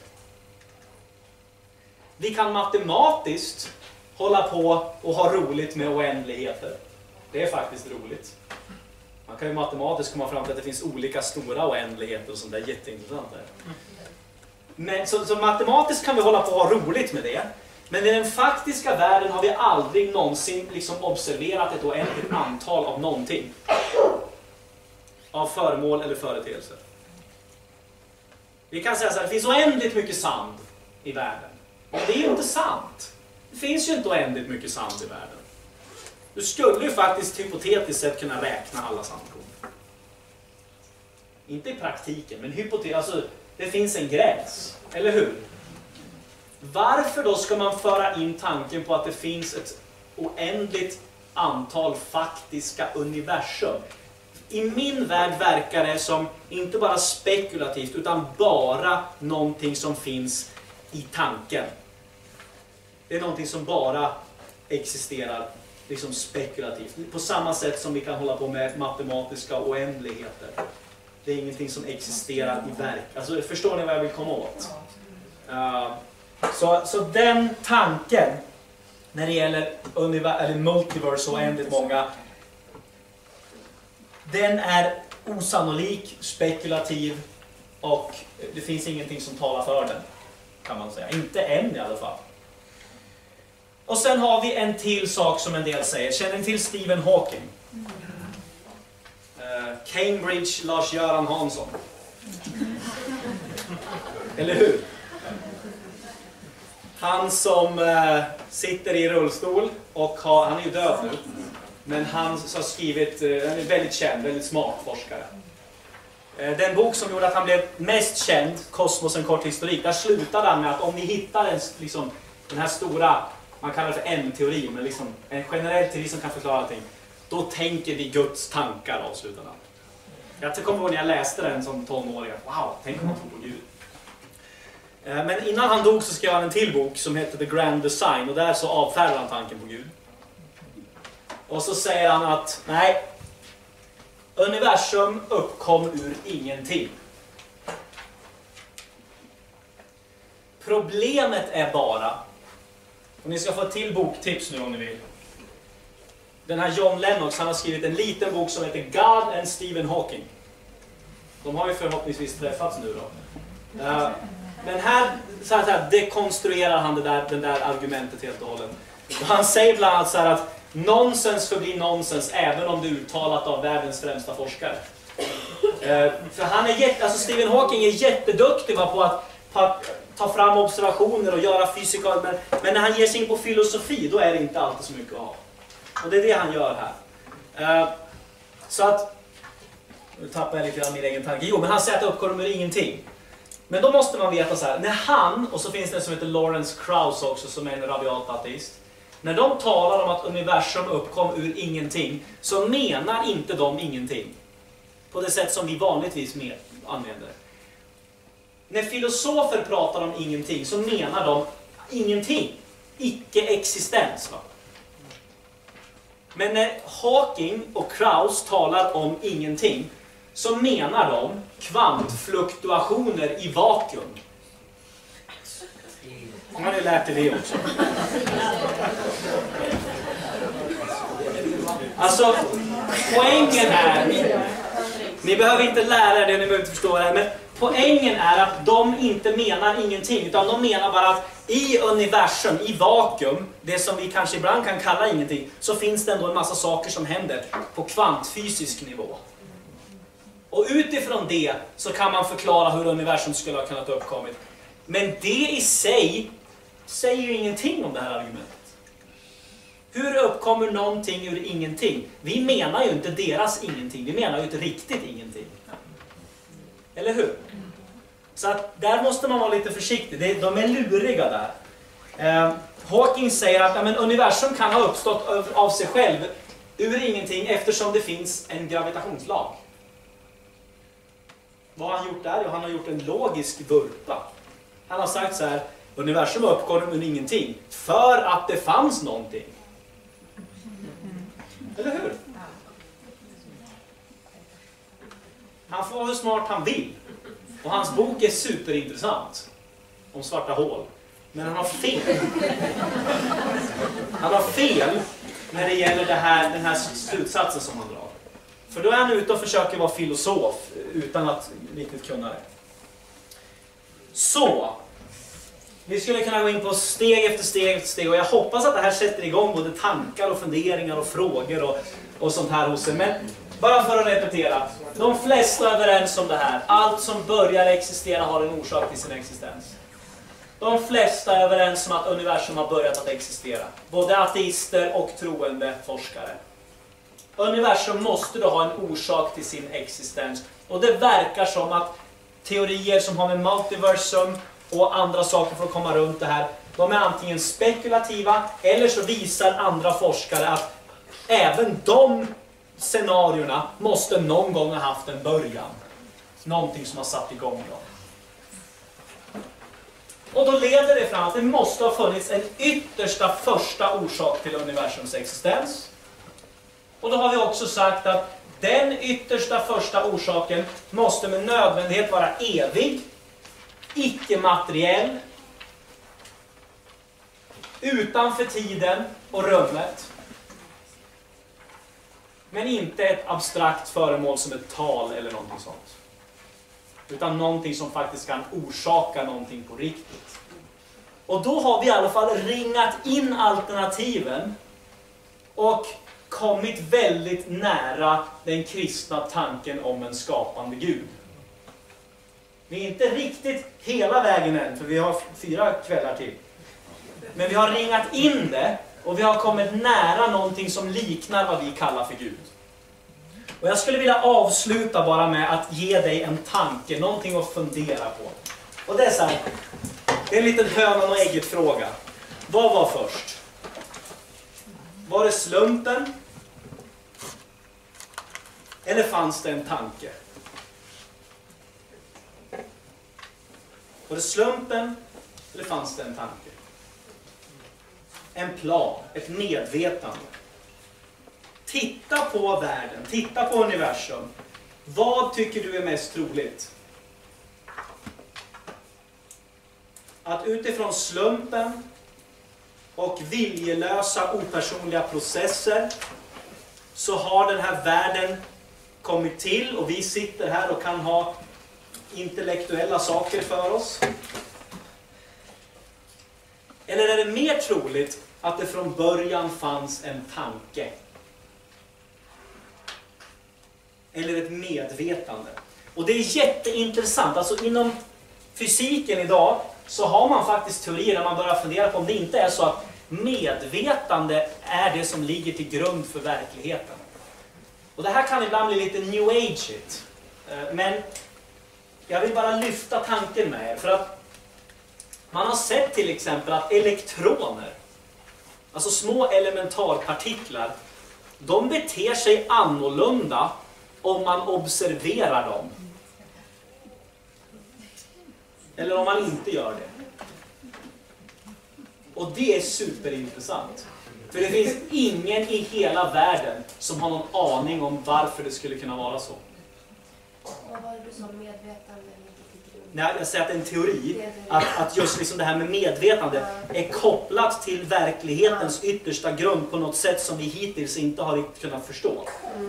Vi kan matematiskt hålla på och ha roligt med oändligheter. Det är faktiskt roligt. Man kan ju matematiskt komma fram till att det finns olika stora oändligheter och sånt där, jätteintressant där. Men, så matematiskt kan vi hålla på och ha roligt med det. Men i den faktiska världen har vi aldrig någonsin liksom observerat ett oändligt antal av någonting. Av föremål eller företeelser. Vi kan säga så här, det finns oändligt mycket sand i världen. Men det är ju inte sant. Det finns ju inte oändligt mycket sand i världen. Du skulle ju faktiskt hypotetiskt sett kunna räkna alla sandkorn. Inte i praktiken, men hypotetiskt. Alltså, det finns en gräns. Eller hur? Varför då ska man föra in tanken på att det finns ett oändligt antal faktiska universum? I min värld verkar det som inte bara spekulativt utan bara någonting som finns i tanken. Det är någonting som bara existerar liksom spekulativt. På samma sätt som vi kan hålla på med matematiska oändligheter. Det är ingenting som existerar i verk. Alltså, förstår ni vad jag vill komma åt? Så den tanken när det gäller eller multiverse och oändligt många, den är osannolik, spekulativ och det finns ingenting som talar för den, kan man säga. Inte än i alla fall. Och sen har vi en till sak som en del säger. Känner ni till Stephen Hawking? Cambridge Lars-Göran Hansson. Eller hur? Han som sitter i rullstol och han är ju död nu. Men han har skrivit, han är väldigt känd, väldigt smart forskare. Den bok som gjorde att han blev mest känd, Kosmos, en kort historik, där slutade han med att om ni hittar liksom, den här stora, man kallar det för M-teori, men liksom en generell teori som kan förklara allting, då tänker vi Guds tankar, avslutade han. Jag kommer ihåg när jag läste den som tonåring, wow, tänk om man tror på Gud. Men innan han dog så skrev han en till bok som heter The Grand Design, och där så avfärdar han tanken på Gud. Och så säger han att nej, universum uppkom ur ingenting. Problemet är bara, och ni ska få ett till boktips nu om ni vill. Den här John Lennox, han har skrivit en liten bok som heter God and Stephen Hawking. De har ju förhoppningsvis träffats nu då. Men här, så här dekonstruerar han det där argumentet helt och hållet. Och han säger bland annat så här att nonsens förblir nonsens även om det är uttalat av världens främsta forskare. För han är Stephen Hawking är jätteduktig på att ta fram observationer och göra fysikal, men när han ger sig in på filosofi, då är det inte alltid så mycket att ha. Och det är det han gör här. Så att, nu tappar jag lite grann min egen tanke. Jo, men han säger att det uppkommer ingenting. Men då måste man veta så här, när han, och så finns det en som heter Lawrence Krauss också som är en rabiat ateist. När de talar om att universum uppkom ur ingenting, så menar inte de ingenting. På det sätt som vi vanligtvis använder. När filosofer pratar om ingenting så menar de ingenting. Icke-existens. Va? Men när Hawking och Krauss talar om ingenting så menar de kvantfluktuationer i vakuum. Nu har ni lärt er det också. Alltså, poängen är, ni behöver inte lära er det, ni behöver inte förstå det här, men poängen är att de inte menar ingenting, utan de menar bara att i universum, i vakuum, det som vi kanske ibland kan kalla ingenting, så finns det ändå en massa saker som händer på kvantfysisk nivå. Och utifrån det så kan man förklara hur universum skulle ha kunnat uppkommit. Men det i sig säger ju ingenting om det här argumentet. Hur uppkommer någonting ur ingenting? Vi menar ju inte deras ingenting, vi menar ju ett riktigt ingenting. Eller hur? Så att där måste man vara lite försiktig. De är luriga där. Hawking säger att men universum kan ha uppstått av sig själv ur ingenting eftersom det finns en gravitationslag. Vad har han gjort där? Jo, han har gjort en logisk vurpa. Han har sagt så här, universum uppkom ur ingenting för att det fanns någonting. Eller hur? Han får vara hur smart han vill. Och hans bok är superintressant. Om svarta hål. Men han har fel. Han har fel när det gäller den här slutsatsen som han drar. För då är han ute och försöker vara filosof utan att riktigt kunna det. Så. Vi skulle kunna gå in på steg efter steg efter steg. Och jag hoppas att det här sätter igång både tankar och funderingar och frågor och sånt här hos er. Men bara för att repetera. De flesta är överens om det här. Allt som börjar existera har en orsak till sin existens. De flesta är överens om att universum har börjat att existera. Både ateister och troende forskare. Universum måste då ha en orsak till sin existens. Och det verkar som att teorier som har med multiversum och andra saker för att komma runt det här, de är antingen spekulativa eller så visar andra forskare att även de scenarierna måste någon gång ha haft en början. Någonting som har satt igång dem. Och då leder det fram att det måste ha funnits en yttersta första orsak till universums existens. Och då har vi också sagt att den yttersta första orsaken måste med nödvändighet vara evig, icke-materiell, utanför tiden och rummet. Men inte ett abstrakt föremål som ett tal eller någonting sånt. Utan någonting som faktiskt kan orsaka någonting på riktigt. Och då har vi i alla fall ringat in alternativen och kommit väldigt nära den kristna tanken om en skapande Gud. Vi är inte riktigt hela vägen än, för vi har 4 kvällar till. Men vi har ringat in det och vi har kommit nära någonting som liknar vad vi kallar för Gud. Och jag skulle vilja avsluta bara med att ge dig en tanke, någonting att fundera på. Och det är så här, det är en liten hönan och ägget fråga. Vad var först? Var det slumpen? Eller fanns det en tanke? Var det slumpen? Eller fanns det en tanke? En plan, ett medvetande. Titta på världen, titta på universum. Vad tycker du är mest troligt? Att utifrån slumpen och viljelösa opersonliga processer så har den här världen kommit till och vi sitter här och kan ha intellektuella saker för oss. Eller är det mer troligt att det från början fanns en tanke? Eller ett medvetande? Och det är jätteintressant. Alltså inom fysiken idag så har man faktiskt teorier där man börjar fundera på om det inte är så att medvetande är det som ligger till grund för verkligheten. Och det här kan ibland bli lite new age-igt. Men jag vill bara lyfta tanken med er. För att man har sett till exempel att elektroner, alltså små elementarpartiklar, de beter sig annorlunda om man observerar dem. Eller om man inte gör det. Och det är superintressant. För det finns ingen i hela världen som har någon aning om varför det skulle kunna vara så. Och vad är du som medvetande? Nej, jag säger att det är en teori. Att just liksom det här med medvetande är kopplat till verklighetens yttersta grund på något sätt som vi hittills inte har kunnat förstå.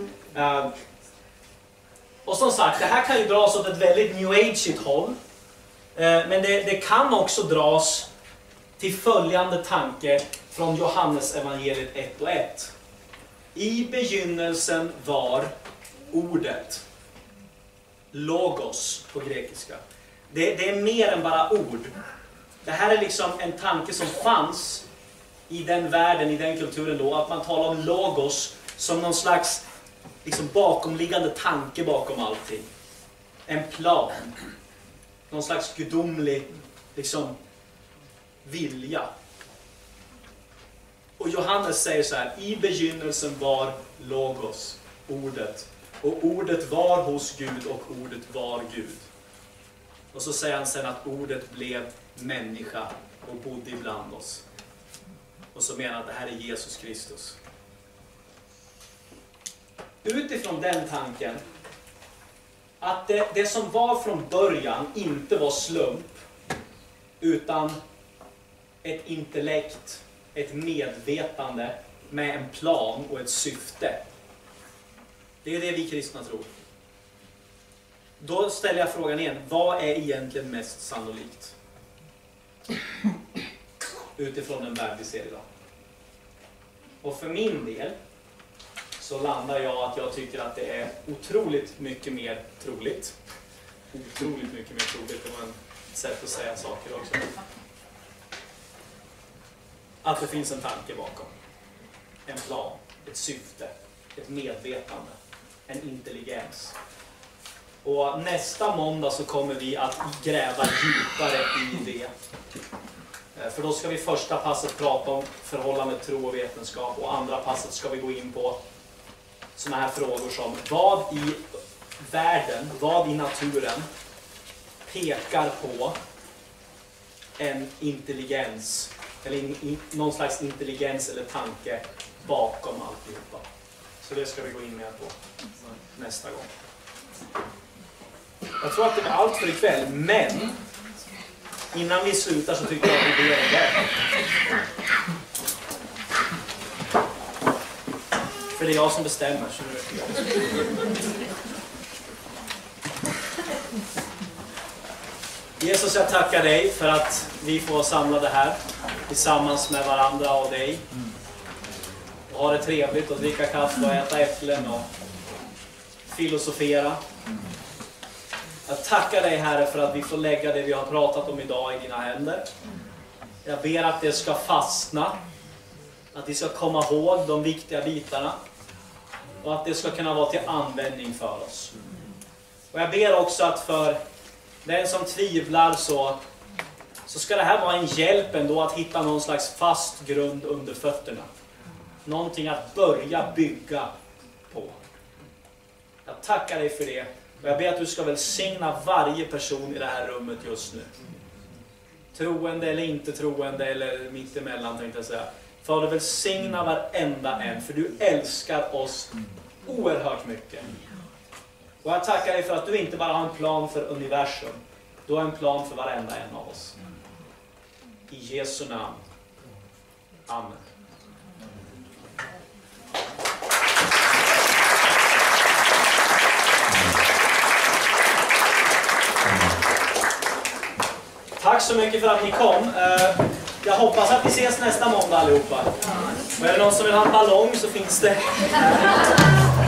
Och som sagt, det här kan ju dras åt ett väldigt new age-igt håll. Men det kan också dras till följande tanke från Johannes evangeliet 1:1. I begynnelsen var ordet. Logos på grekiska. Det är mer än bara ord. Det här är liksom en tanke som fanns i den världen, i den kulturen då. Att man talar om logos som någon slags liksom bakomliggande tanke bakom allting. En plan. Någon slags gudomlig liksom vilja. Och Johannes säger så här: i begynnelsen var logos, ordet. Och ordet var hos Gud och ordet var Gud. Och så säger han sen att ordet blev människa och bodde ibland oss. Och så menar han att det här är Jesus Kristus. Utifrån den tanken att det som var från början inte var slump utan ett intellekt, ett medvetande med en plan och ett syfte. Det är det vi kristna tror. Då ställer jag frågan igen, vad är egentligen mest sannolikt? Utifrån den värld vi ser idag. Och för min del så landar jag att jag tycker att det är otroligt mycket mer troligt. Otroligt mycket mer troligt, det var ett sätt att säga saker också. Att det finns en tanke bakom. En plan, ett syfte, ett medvetande, en intelligens. Och nästa måndag så kommer vi att gräva djupare i det. För då ska vi första passet prata om förhållandet tro och vetenskap. Och andra passet ska vi gå in på såna här frågor som vad i världen, vad i naturen pekar på en intelligens, eller någon slags intelligens eller tanke bakom alltihopa. Så det ska vi gå in med på nästa gång. Jag tror att det är allt för ikväll, men innan vi slutar så tycker jag att vi ber om det. För det är jag som bestämmer. Så Jesus, jag tackar dig för att vi får samla det här tillsammans med varandra och dig. Och ha det trevligt och dricka kaffe och äta äpplen och filosofera. Jag tackar dig, Herre, för att vi får lägga det vi har pratat om idag i dina händer. Jag ber att det ska fastna. Att vi ska komma ihåg de viktiga bitarna. Och att det ska kunna vara till användning för oss. Och jag ber också att för den som tvivlar så ska det här vara en hjälp ändå att hitta någon slags fast grund under fötterna. Någonting att börja bygga på. Jag tackar dig för det. Och jag ber att du ska välsigna varje person i det här rummet just nu. Troende eller inte troende eller mittemellan, tänkte jag säga. Fader, välsigna varenda en, för du älskar oss oerhört mycket. Och jag tackar dig för att du inte bara har en plan för universum. Du har en plan för varenda en av oss. I Jesu namn. Amen. Tack så mycket för att ni kom. Jag hoppas att vi ses nästa måndag allihopa. Och är det någon som vill ha en ballong så finns det.